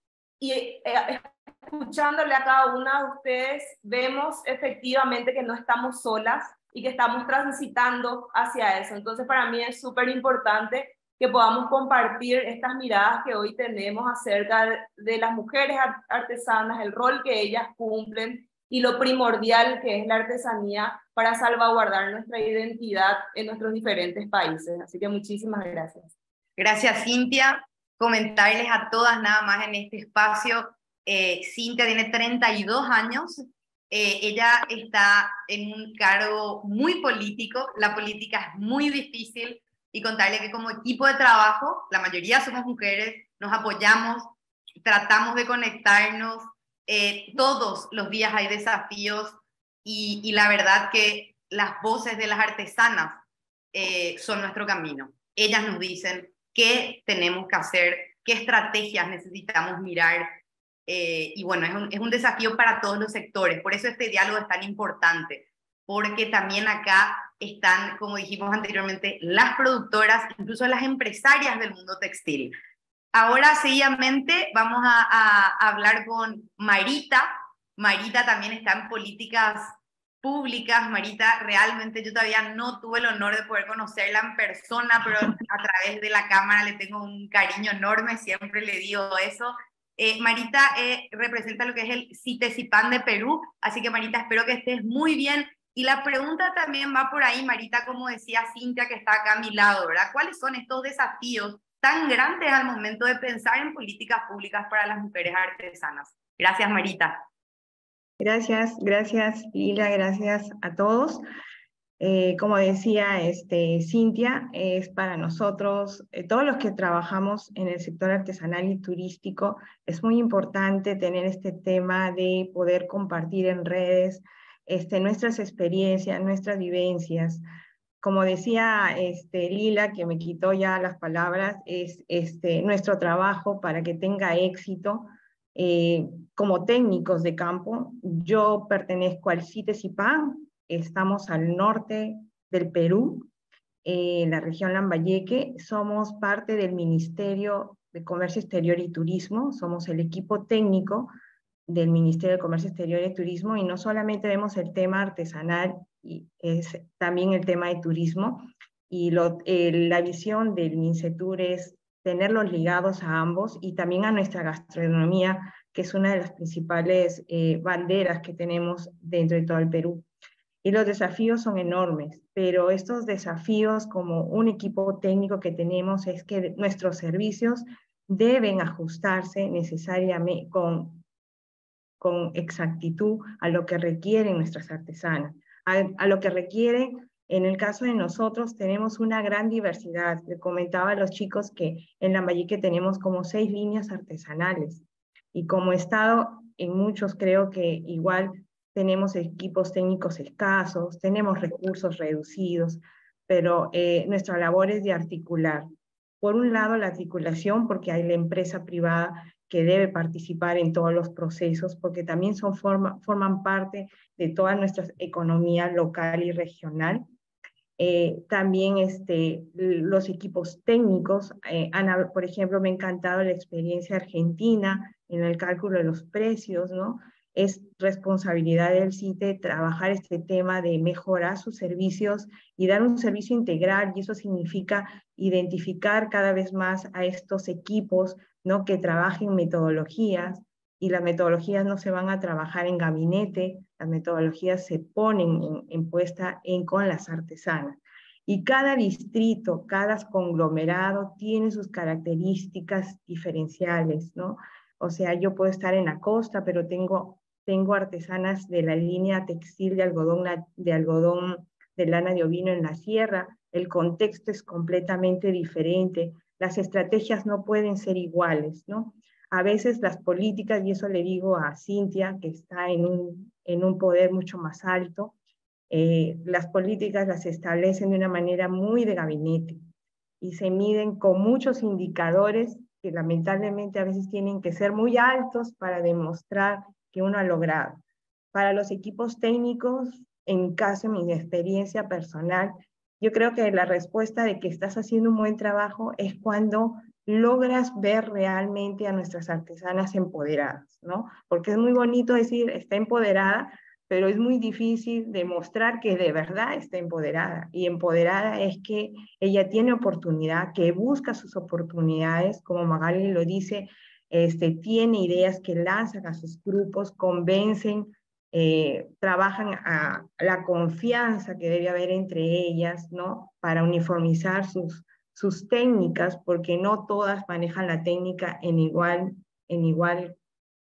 Y eh, escuchándole a cada una de ustedes, vemos efectivamente que no estamos solas y que estamos transitando hacia eso. Entonces, para mí es súper importante que podamos compartir estas miradas que hoy tenemos acerca de, de las mujeres artesanas, el rol que ellas cumplen y lo primordial que es la artesanía para salvaguardar nuestra identidad en nuestros diferentes países. Así que muchísimas gracias. Gracias, Cintia. Comentarles a todas nada más en este espacio, eh, Cintia tiene treinta y dos años, eh, ella está en un cargo muy político, la política es muy difícil, y contarle que como equipo de trabajo, la mayoría somos mujeres, nos apoyamos, tratamos de conectarnos, eh, todos los días hay desafíos, y, y la verdad que las voces de las artesanas eh, son nuestro camino. Ellas nos dicen qué tenemos que hacer, qué estrategias necesitamos mirar, eh, y bueno, es un, es un desafío para todos los sectores, por eso este diálogo es tan importante, porque también acá están, como dijimos anteriormente, las productoras, incluso las empresarias del mundo textil. Ahora, seguidamente, vamos a, a hablar con Marita. Marita también está en políticas públicas. Marita, realmente yo todavía no tuve el honor de poder conocerla en persona, pero a través de la cámara le tengo un cariño enorme, siempre le digo eso. Eh, Marita eh, representa lo que es el CITESIPAN de Perú, así que Marita, espero que estés muy bien. Y la pregunta también va por ahí, Marita, como decía Cintia, que está acá a mi lado, ¿verdad? ¿Cuáles son estos desafíos tan grandes al momento de pensar en políticas públicas para las mujeres artesanas? Gracias, Marita. Gracias, gracias Lila, gracias a todos. Eh, como decía este, Cintia, es para nosotros, eh, todos los que trabajamos en el sector artesanal y turístico, es muy importante tener este tema de poder compartir en redes este, nuestras experiencias, nuestras vivencias. Como decía este, Lila, que me quitó ya las palabras, es este, nuestro trabajo para que tenga éxito. Eh, como técnicos de campo, yo pertenezco al CITESIPAN, estamos al norte del Perú, eh, en la región Lambayeque, somos parte del Ministerio de Comercio Exterior y Turismo, somos el equipo técnico del Ministerio de Comercio Exterior y Turismo, y no solamente vemos el tema artesanal, y es también el tema de turismo, y lo, eh, la visión del MINCETUR es tenerlos ligados a ambos, y también a nuestra gastronomía, que es una de las principales eh, banderas que tenemos dentro de todo el Perú. Y los desafíos son enormes, pero estos desafíos como un equipo técnico que tenemos es que nuestros servicios deben ajustarse necesariamente con, con exactitud a lo que requieren nuestras artesanas, a, a lo que requieren. En el caso de nosotros tenemos una gran diversidad. Le comentaba a los chicos que en Lambayeque tenemos como seis líneas artesanales, y como Estado en muchos creo que igual tenemos equipos técnicos escasos, tenemos recursos reducidos, pero eh, nuestra labor es de articular. Por un lado, la articulación, porque hay la empresa privada que debe participar en todos los procesos, porque también son forma, forman parte de toda nuestra economía local y regional. Eh, también este, los equipos técnicos, eh, han, por ejemplo, me ha encantado la experiencia argentina en el cálculo de los precios, ¿no? Es responsabilidad del CITE trabajar este tema de mejorar sus servicios y dar un servicio integral, y eso significa identificar cada vez más a estos equipos, ¿no? Que trabajen metodologías, y las metodologías no se van a trabajar en gabinete, las metodologías se ponen en, en puesta en con las artesanas. Y cada distrito, cada conglomerado tiene sus características diferenciales, ¿no? O sea, yo puedo estar en la costa, pero tengo, tengo artesanas de la línea textil de algodón, de algodón de lana de ovino en la sierra, el contexto es completamente diferente, las estrategias no pueden ser iguales, ¿no? A veces las políticas, y eso le digo a Cintia, que está en un, en un poder mucho más alto, eh, las políticas las establecen de una manera muy de gabinete, y se miden con muchos indicadores que lamentablemente a veces tienen que ser muy altos para demostrar que uno ha logrado. Para los equipos técnicos, en caso de mi experiencia personal, yo creo que la respuesta de que estás haciendo un buen trabajo es cuando logras ver realmente a nuestras artesanas empoderadas, ¿no? Porque es muy bonito decir, está empoderada, pero es muy difícil demostrar que de verdad está empoderada. Y empoderada es que ella tiene oportunidad, que busca sus oportunidades, como Magali lo dice, este, tiene ideas que lanzan a sus grupos, convencen, eh, trabajan a la confianza que debe haber entre ellas, ¿no? Para uniformizar sus, sus técnicas, porque no todas manejan la técnica en igual, en igual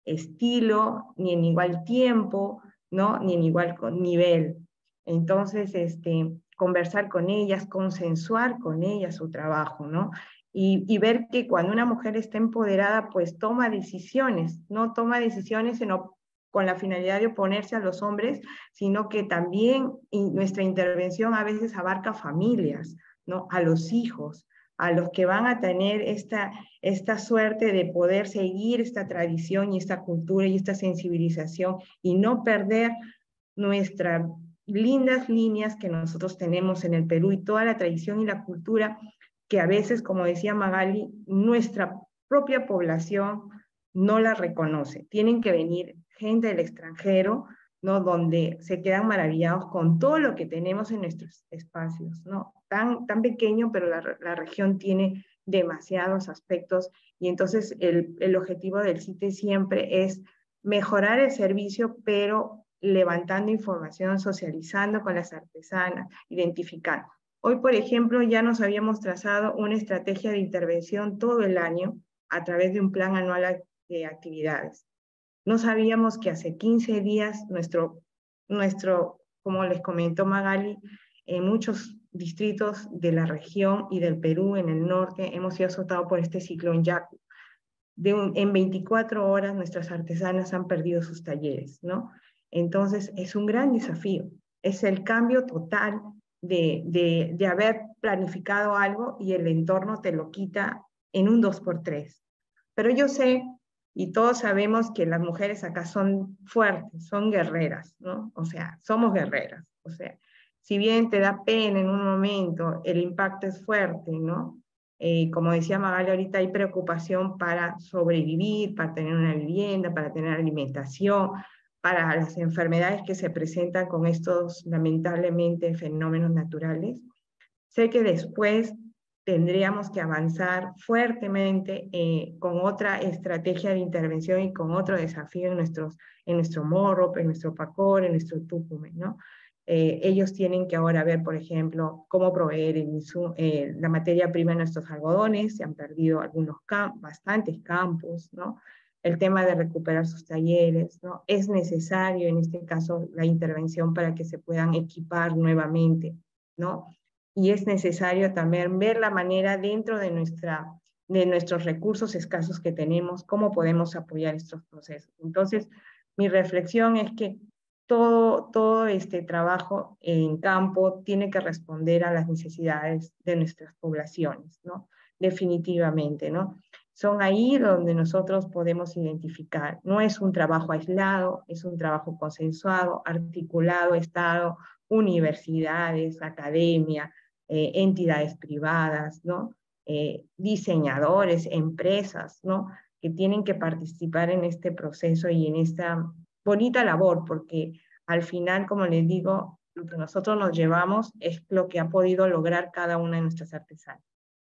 estilo, ni en igual tiempo, ¿no? Ni en igual nivel. Entonces, este, conversar con ellas, consensuar con ellas su trabajo, ¿no? Y, y ver que cuando una mujer está empoderada, pues toma decisiones, no toma decisiones en con la finalidad de oponerse a los hombres, sino que también nuestra intervención a veces abarca familias, ¿no? A los hijos, a los que van a tener esta, esta suerte de poder seguir esta tradición y esta cultura y esta sensibilización, y no perder nuestras lindas líneas que nosotros tenemos en el Perú, y toda la tradición y la cultura que a veces, como decía Magali, nuestra propia población no la reconoce. Tienen que venir gente del extranjero, ¿no? Donde se quedan maravillados con todo lo que tenemos en nuestros espacios, ¿no? Tan, tan pequeño, pero la, la región tiene demasiados aspectos, y entonces el, el objetivo del CITE siempre es mejorar el servicio, pero levantando información, socializando con las artesanas, identificando. Hoy, por ejemplo, ya nos habíamos trazado una estrategia de intervención todo el año a través de un plan anual de actividades. No sabíamos que hace quince días nuestro, nuestro, como les comentó Magali, en muchos distritos de la región y del Perú, en el norte, hemos sido azotados por este ciclón Yaku. De un, en veinticuatro horas nuestras artesanas han perdido sus talleres, ¿no? Entonces es un gran desafío, es el cambio total de, de, de haber planificado algo y el entorno te lo quita en un dos por tres. Pero yo sé, y todos sabemos que las mujeres acá son fuertes, son guerreras, ¿no? O sea, somos guerreras, o sea, si bien te da pena en un momento, el impacto es fuerte, ¿no? Eh, como decía Magali ahorita, hay preocupación para sobrevivir, para tener una vivienda, para tener alimentación, para las enfermedades que se presentan con estos, lamentablemente, fenómenos naturales. Sé que después tendríamos que avanzar fuertemente eh, con otra estrategia de intervención y con otro desafío en, nuestros, en nuestro Morro, en nuestro Pacor, en nuestro Tucumán, ¿no? Eh, ellos tienen que ahora ver, por ejemplo, cómo proveer el eh, la materia prima de nuestros algodones. Se han perdido algunos camp bastantes campos, ¿no? El tema de recuperar sus talleres, ¿no? Es necesario, en este caso, la intervención para que se puedan equipar nuevamente, ¿no? Y es necesario también ver la manera dentro de, nuestra, de nuestros recursos escasos que tenemos, cómo podemos apoyar estos procesos. Entonces, mi reflexión es que Todo, todo este trabajo en campo tiene que responder a las necesidades de nuestras poblaciones, ¿no? Definitivamente, ¿no? Son ahí donde nosotros podemos identificar. No es un trabajo aislado, es un trabajo consensuado, articulado, Estado, universidades, academia, eh, entidades privadas, ¿no? Eh, diseñadores, empresas, ¿no? Que tienen que participar en este proceso y en esta bonita labor, porque al final, como les digo, lo que nosotros nos llevamos es lo que ha podido lograr cada una de nuestras artesanas.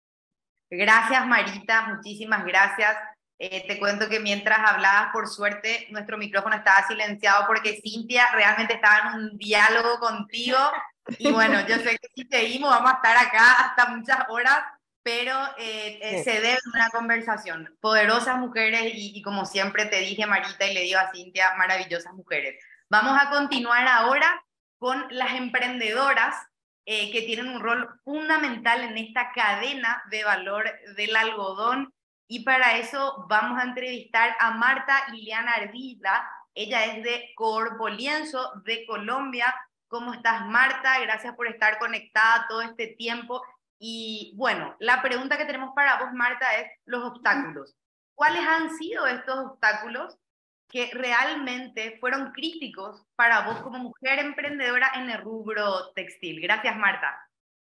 Gracias, Marita, muchísimas gracias. Eh, te cuento que mientras hablabas, por suerte, nuestro micrófono estaba silenciado porque Cintia realmente estaba en un diálogo contigo. Y bueno, yo sé que si seguimos vamos a estar acá hasta muchas horas, pero eh, eh, se debe una conversación. Poderosas mujeres y, y como siempre te dije, Marita, y le digo a Cintia, maravillosas mujeres. Vamos a continuar ahora con las emprendedoras eh, que tienen un rol fundamental en esta cadena de valor del algodón, y para eso vamos a entrevistar a Marta Liliana Ardila. Ella es de Corpo Lienzo, de Colombia. ¿Cómo estás, Marta? Gracias por estar conectada todo este tiempo. Y bueno, la pregunta que tenemos para vos, Marta, es los obstáculos. ¿Cuáles han sido estos obstáculos que realmente fueron críticos para vos como mujer emprendedora en el rubro textil? Gracias, Marta.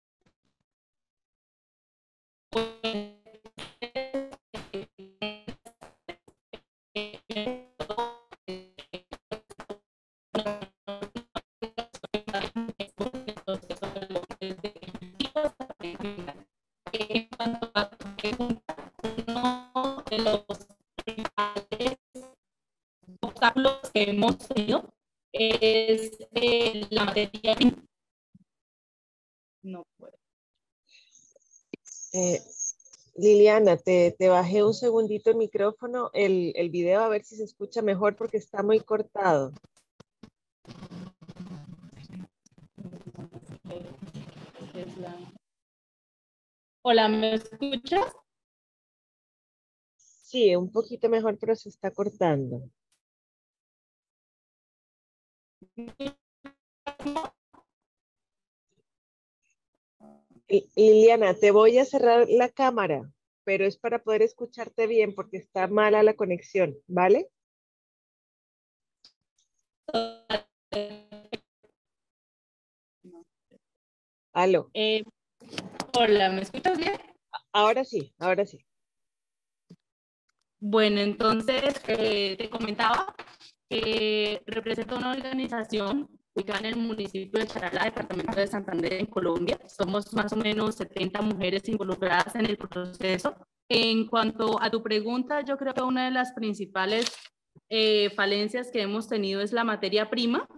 Uno de los principales obstáculos que hemos tenido es eh, la materia prima. No puedo. Eh, Liliana, te, te bajé un segundito el micrófono, el, el video, a ver si se escucha mejor porque está muy cortado. Hola, ¿me escuchas? Sí, un poquito mejor, pero se está cortando. Liliana, te voy a cerrar la cámara, pero es para poder escucharte bien porque está mala la conexión, ¿vale? Aló. Eh, hola, ¿me escuchas bien? Ahora sí, ahora sí. Bueno, entonces eh, te comentaba que represento una organización ubicada en el municipio de Charalá, departamento de Santander, en Colombia. Somos más o menos setenta mujeres involucradas en el proceso. En cuanto a tu pregunta, yo creo que una de las principales eh, falencias que hemos tenido es la materia prima,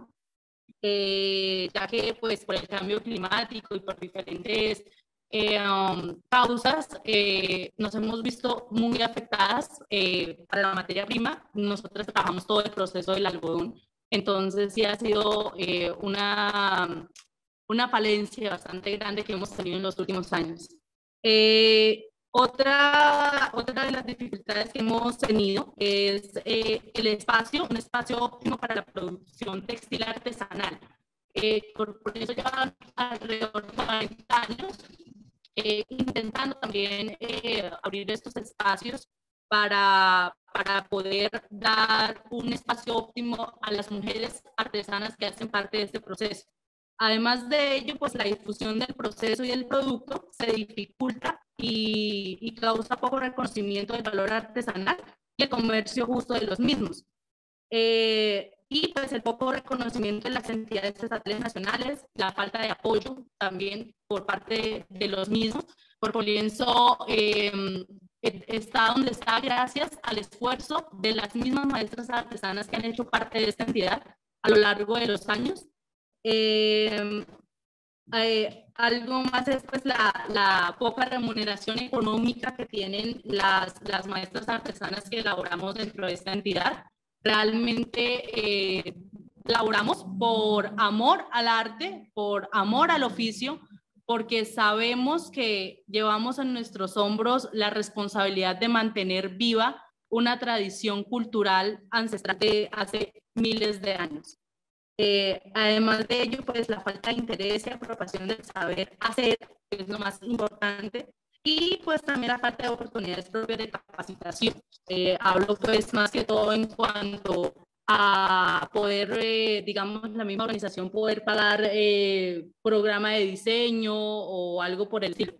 eh, ya que pues por el cambio climático y por diferentes eh, um, causas eh, nos hemos visto muy afectadas eh, para la materia prima. Nosotros trabajamos todo el proceso del algodón, entonces sí ha sido eh, una, una falencia bastante grande que hemos tenido en los últimos años. Eh, otra, otra de las dificultades que hemos tenido es eh, el espacio, un espacio óptimo para la producción textil artesanal. Eh, por, por eso llevan alrededor de cuarenta años eh, intentando también eh, abrir estos espacios para, para poder dar un espacio óptimo a las mujeres artesanas que hacen parte de este proceso. Además de ello, pues la difusión del proceso y del producto se dificulta y, y causa poco reconocimiento del valor artesanal y el comercio justo de los mismos. Eh, y pues el poco reconocimiento de las entidades estatales nacionales, la falta de apoyo también por parte de, de los mismos. Por Lienzo eh, está donde está gracias al esfuerzo de las mismas maestras artesanas que han hecho parte de esta entidad a lo largo de los años. Eh, eh, algo más es pues la, la poca remuneración económica que tienen las, las maestras artesanas que elaboramos dentro de esta entidad. Realmente eh, laboramos por amor al arte, por amor al oficio, porque sabemos que llevamos en nuestros hombros la responsabilidad de mantener viva una tradición cultural ancestral de hace miles de años. Eh, además de ello, pues la falta de interés y apropiación del saber hacer es lo más importante, y pues también la falta de oportunidades propias de capacitación. Eh, hablo pues más que todo en cuanto a poder, eh, digamos, la misma organización poder pagar eh, programa de diseño o algo por el estilo.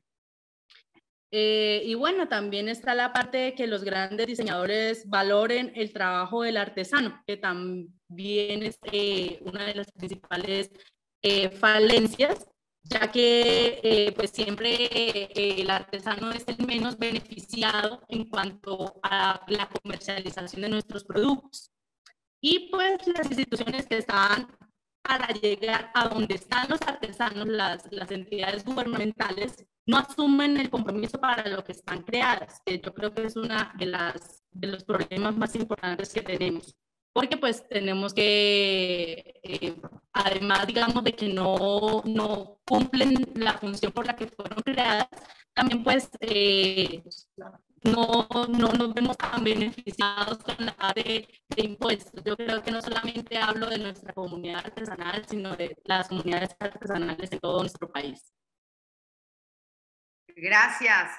Eh, y bueno, también está la parte de que los grandes diseñadores valoren el trabajo del artesano, que también es eh, una de las principales eh, falencias, ya que eh, pues siempre eh, el artesano es el menos beneficiado en cuanto a la comercialización de nuestros productos. Y pues las instituciones que están para llegar a donde están los artesanos, las, las entidades gubernamentales, no asumen el compromiso para lo que están creadas, que yo creo que es uno de, las, de los problemas más importantes que tenemos. Porque pues tenemos que, eh, además digamos de que no, no cumplen la función por la que fueron creadas, también pues eh, no, no nos vemos tan beneficiados con la parte de impuestos. Yo creo que no solamente hablo de nuestra comunidad artesanal, sino de las comunidades artesanales de todo nuestro país. Gracias.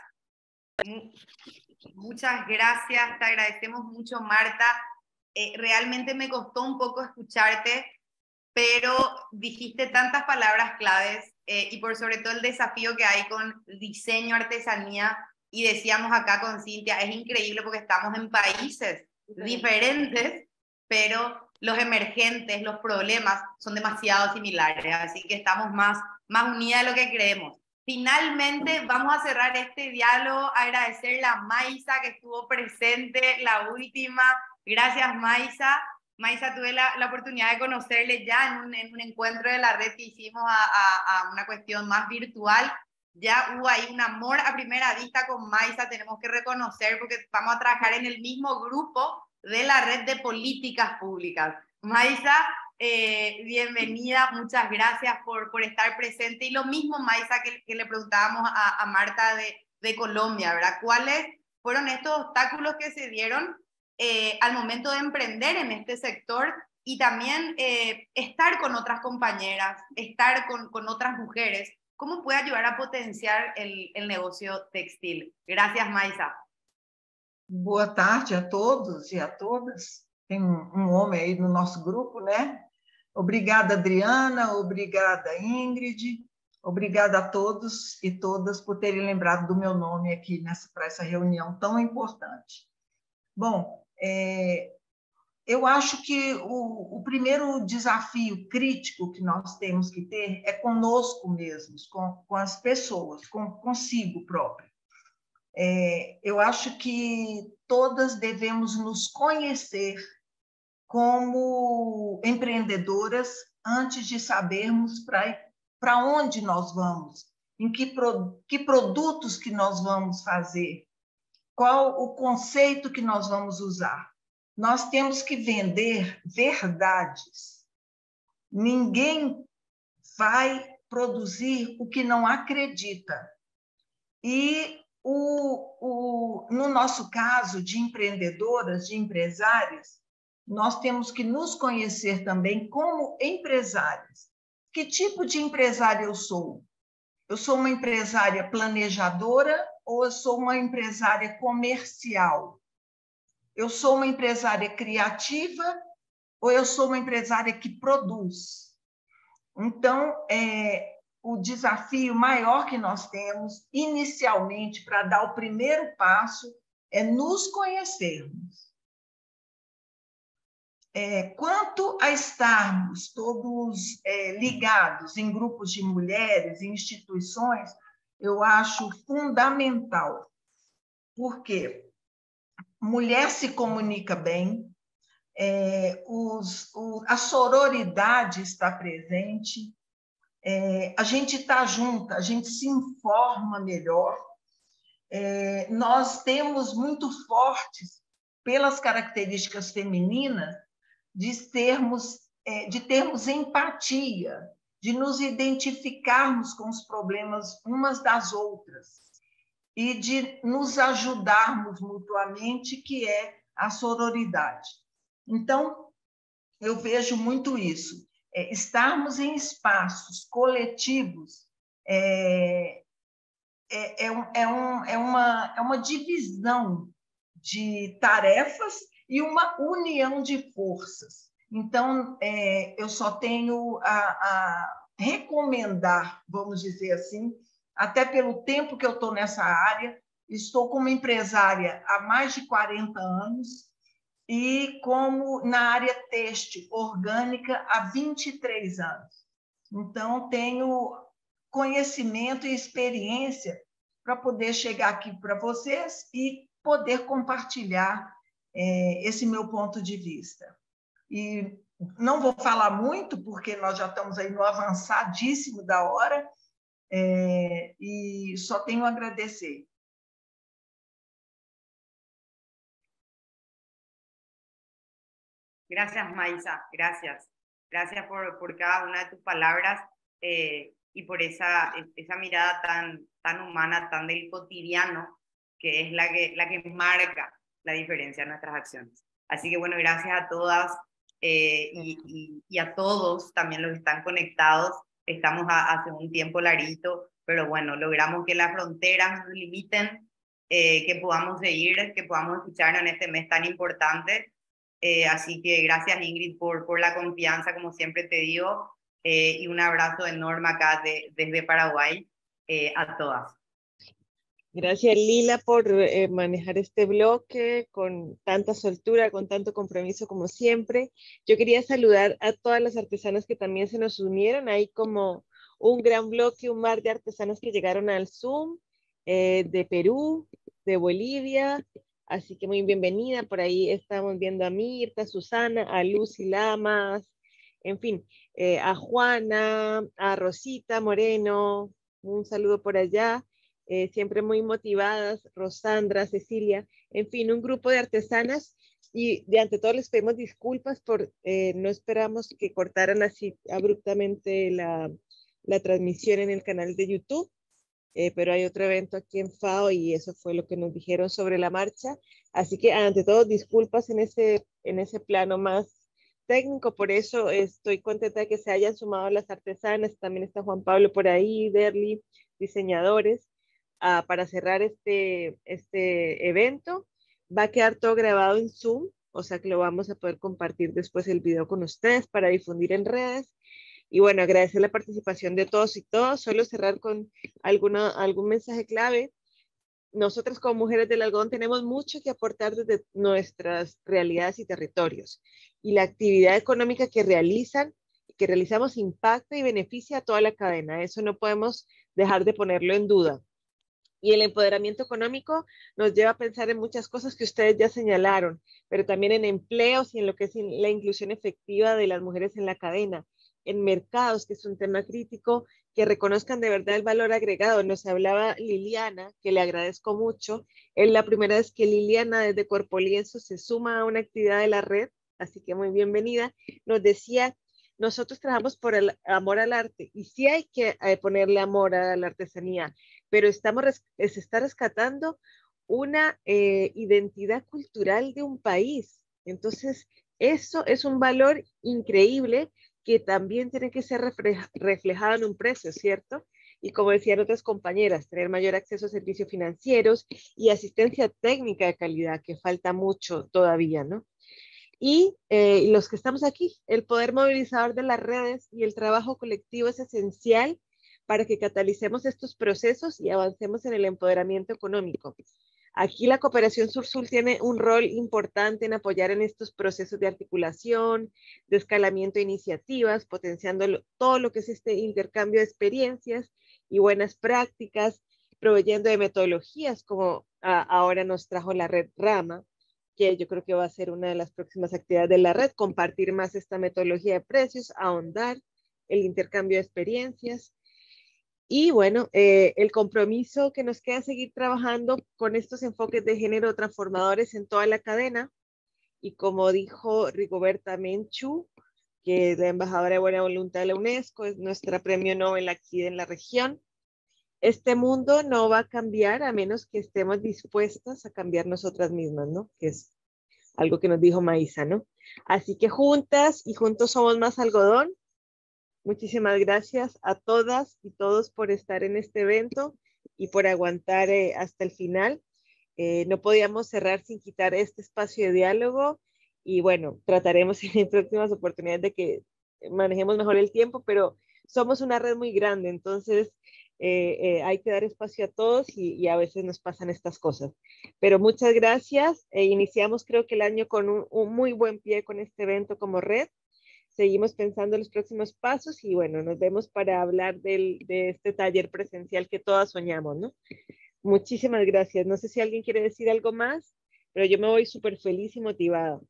Muchas gracias, te agradecemos mucho, Marta. Eh, realmente me costó un poco escucharte, pero dijiste tantas palabras claves eh, y por sobre todo el desafío que hay con diseño, artesanía, y decíamos acá con Cintia, es increíble porque estamos en países diferentes, pero los emergentes, los problemas son demasiado similares, así que estamos más, más unidas de lo que creemos. Finalmente vamos a cerrar este diálogo, agradecerle a Maisa que estuvo presente la última. Gracias, Maisa. Maisa, tuve la, la oportunidad de conocerle ya en un, en un encuentro de la red que hicimos a, a, a una cuestión más virtual. Ya hubo ahí un amor a primera vista con Maisa, tenemos que reconocer porque vamos a trabajar en el mismo grupo de la red de políticas públicas. Maisa, eh, bienvenida, muchas gracias por, por estar presente. Y lo mismo, Maisa, que, que le preguntábamos a, a Marta de, de Colombia, ¿verdad? ¿Cuáles fueron estos obstáculos que se dieron Eh, al momento de emprender en este sector y también eh, estar con otras compañeras, estar con, con otras mujeres? ¿Cómo puede ayudar a potenciar el, el negocio textil? Gracias, Maisa. Boa tarde a todos e a todas. Tem um, um homem aí no nosso grupo, né? Obrigada, Adriana, obrigada, Ingrid, obrigada a todos e todas por terem lembrado do meu nome aqui para essa reunião tão importante. Bom, É, eu acho que o, o primeiro desafio crítico que nós temos que ter é conosco mesmos, com, com as pessoas, com consigo próprio. É, eu acho que todas devemos nos conhecer como empreendedoras antes de sabermos para onde nós vamos, em que, pro, que produtos que nós vamos fazer, qual o conceito que nós vamos usar. Nós temos que vender verdades. Ninguém vai produzir o que não acredita. E, o, o, no nosso caso de empreendedoras, de empresárias, nós temos que nos conhecer também como empresárias. Que tipo de empresária eu sou? Eu sou uma empresária planejadora ou eu sou uma empresária comercial? Eu sou uma empresária criativa ou eu sou uma empresária que produz? Então, é, o desafio maior que nós temos, inicialmente, para dar o primeiro passo, é nos conhecermos. É, quanto a estarmos todos é, ligados em grupos de mulheres, em instituições, eu acho fundamental. Por quê? Mulher se comunica bem, é, os, o, a sororidade está presente, é, a gente está junto, a gente se informa melhor, é, nós temos muito fortes, pelas características femininas, de termos, é, de termos empatia, de nos identificarmos com os problemas umas das outras e de nos ajudarmos mutuamente, que é a sororidade. Então, eu vejo muito isso. É, estarmos em espaços coletivos é, é, é, um, é, um, é, uma, é uma divisão de tarefas e uma união de forças. Então, é, eu só tenho a, a recomendar, vamos dizer assim, até pelo tempo que eu estou nessa área, estou como empresária há mais de quarenta anos e como na área têxtil orgânica há vinte e três anos. Então, tenho conhecimento e experiência para poder chegar aqui para vocês e poder compartilhar é, esse meu ponto de vista. E não vou falar muito, porque nós já estamos aí no avançadíssimo da hora, é, e só tenho a agradecer. Gracias, Maisa, gracias. Gracias por, por cada una de tus palabras eh, y por esa, esa mirada tan, tan humana, tan del cotidiano, que es la que, la que marca la diferencia en nuestras acciones. Así que bueno, gracias a todas eh, y, y, y a todos también los que están conectados. Estamos a, hace un tiempo larguito, pero bueno, logramos que las fronteras nos limiten, eh, que podamos seguir, que podamos escucharnos en este mes tan importante. Eh, así que gracias, Ingrid, por, por la confianza, como siempre te digo, eh, y un abrazo enorme acá de, desde Paraguay eh, a todas. Gracias, Lila, por eh, manejar este bloque con tanta soltura, con tanto compromiso como siempre. Yo quería saludar a todas las artesanas que también se nos unieron. Hay como un gran bloque, un mar de artesanas que llegaron al Zoom, eh, de Perú, de Bolivia. Así que muy bienvenida. Por ahí estamos viendo a Mirta, Susana, a Lucy Lamas, en fin, eh, a Juana, a Rosita Moreno. Un saludo por allá. Eh, siempre muy motivadas, Rosandra, Cecilia, en fin, un grupo de artesanas, y de ante todo les pedimos disculpas por eh, no esperamos que cortaran así abruptamente la, la transmisión en el canal de YouTube, eh, pero hay otro evento aquí en FAO y eso fue lo que nos dijeron sobre la marcha, así que ante todo disculpas en ese, en ese plano más técnico. Por eso estoy contenta de que se hayan sumado las artesanas, también está Juan Pablo por ahí, Derly, diseñadores. Uh, para cerrar este, este evento. Va a quedar todo grabado en Zoom, o sea que lo vamos a poder compartir después el video con ustedes para difundir en redes. Y bueno, agradecer la participación de todos y todas. Solo cerrar con alguna, algún mensaje clave. nosotras como mujeres del algodón tenemos mucho que aportar desde nuestras realidades y territorios. Y la actividad económica que realizan, que realizamos impacta y beneficia a toda la cadena. Eso no podemos dejar de ponerlo en duda. Y el empoderamiento económico nos lleva a pensar en muchas cosas que ustedes ya señalaron, pero también en empleos y en lo que es la inclusión efectiva de las mujeres en la cadena, en mercados, que es un tema crítico, que reconozcan de verdad el valor agregado. Nos hablaba Liliana, que le agradezco mucho. Es la primera vez que Liliana desde Cuerpo Lienzo se suma a una actividad de la red, así que muy bienvenida. Nos decía, nosotros trabajamos por el amor al arte y sí hay que eh, ponerle amor a la artesanía, pero estamos, se está rescatando una eh, identidad cultural de un país. Entonces, eso es un valor increíble que también tiene que ser reflejado en un precio, ¿cierto? Y como decían otras compañeras, tener mayor acceso a servicios financieros y asistencia técnica de calidad, que falta mucho todavía, ¿no? Y eh, los que estamos aquí, el poder movilizador de las redes y el trabajo colectivo es esencial para que catalicemos estos procesos y avancemos en el empoderamiento económico. Aquí la Cooperación Sur-Sur tiene un rol importante en apoyar en estos procesos de articulación, de escalamiento de iniciativas, potenciando lo, todo lo que es este intercambio de experiencias y buenas prácticas, proveyendo de metodologías como a, ahora nos trajo la red Rama, que yo creo que va a ser una de las próximas actividades de la red, compartir más esta metodología de precios, ahondar el intercambio de experiencias. Y bueno, eh, el compromiso que nos queda seguir trabajando con estos enfoques de género transformadores en toda la cadena. Y como dijo Rigoberta Menchú, que es la embajadora de buena voluntad de la UNESCO, es nuestra premio Nobel aquí en la región, este mundo no va a cambiar a menos que estemos dispuestas a cambiar nosotras mismas, ¿no? Que es algo que nos dijo Maísa, ¿no? Así que juntas y juntos somos más algodón. Muchísimas gracias a todas y todos por estar en este evento y por aguantar eh, hasta el final. Eh, no podíamos cerrar sin quitar este espacio de diálogo y bueno, trataremos en próximas oportunidades de que manejemos mejor el tiempo, pero somos una red muy grande, entonces eh, eh, hay que dar espacio a todos y, y a veces nos pasan estas cosas. Pero muchas gracias. Eh, iniciamos creo que el año con un, un muy buen pie con este evento como red. Seguimos pensando en los próximos pasos y bueno, nos vemos para hablar del, de este taller presencial que todas soñamos, ¿no? Muchísimas gracias. No sé si alguien quiere decir algo más, pero yo me voy súper feliz y motivada.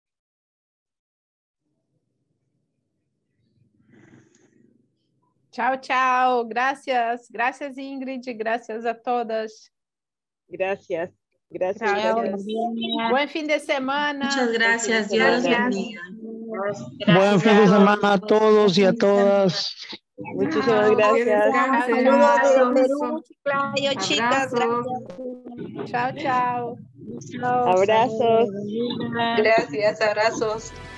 Chao, chao. Gracias. Gracias, Ingrid. Gracias a todas. Gracias. Gracias. Gracias. gracias. Buen fin de semana. Muchas gracias. Dios los bendiga. Buen fin de semana a todos y a todas. Muchísimas gracias. Saludos de Perú, Chiclayo, chicas. Chao, chao. Abrazos. Gracias, abrazos.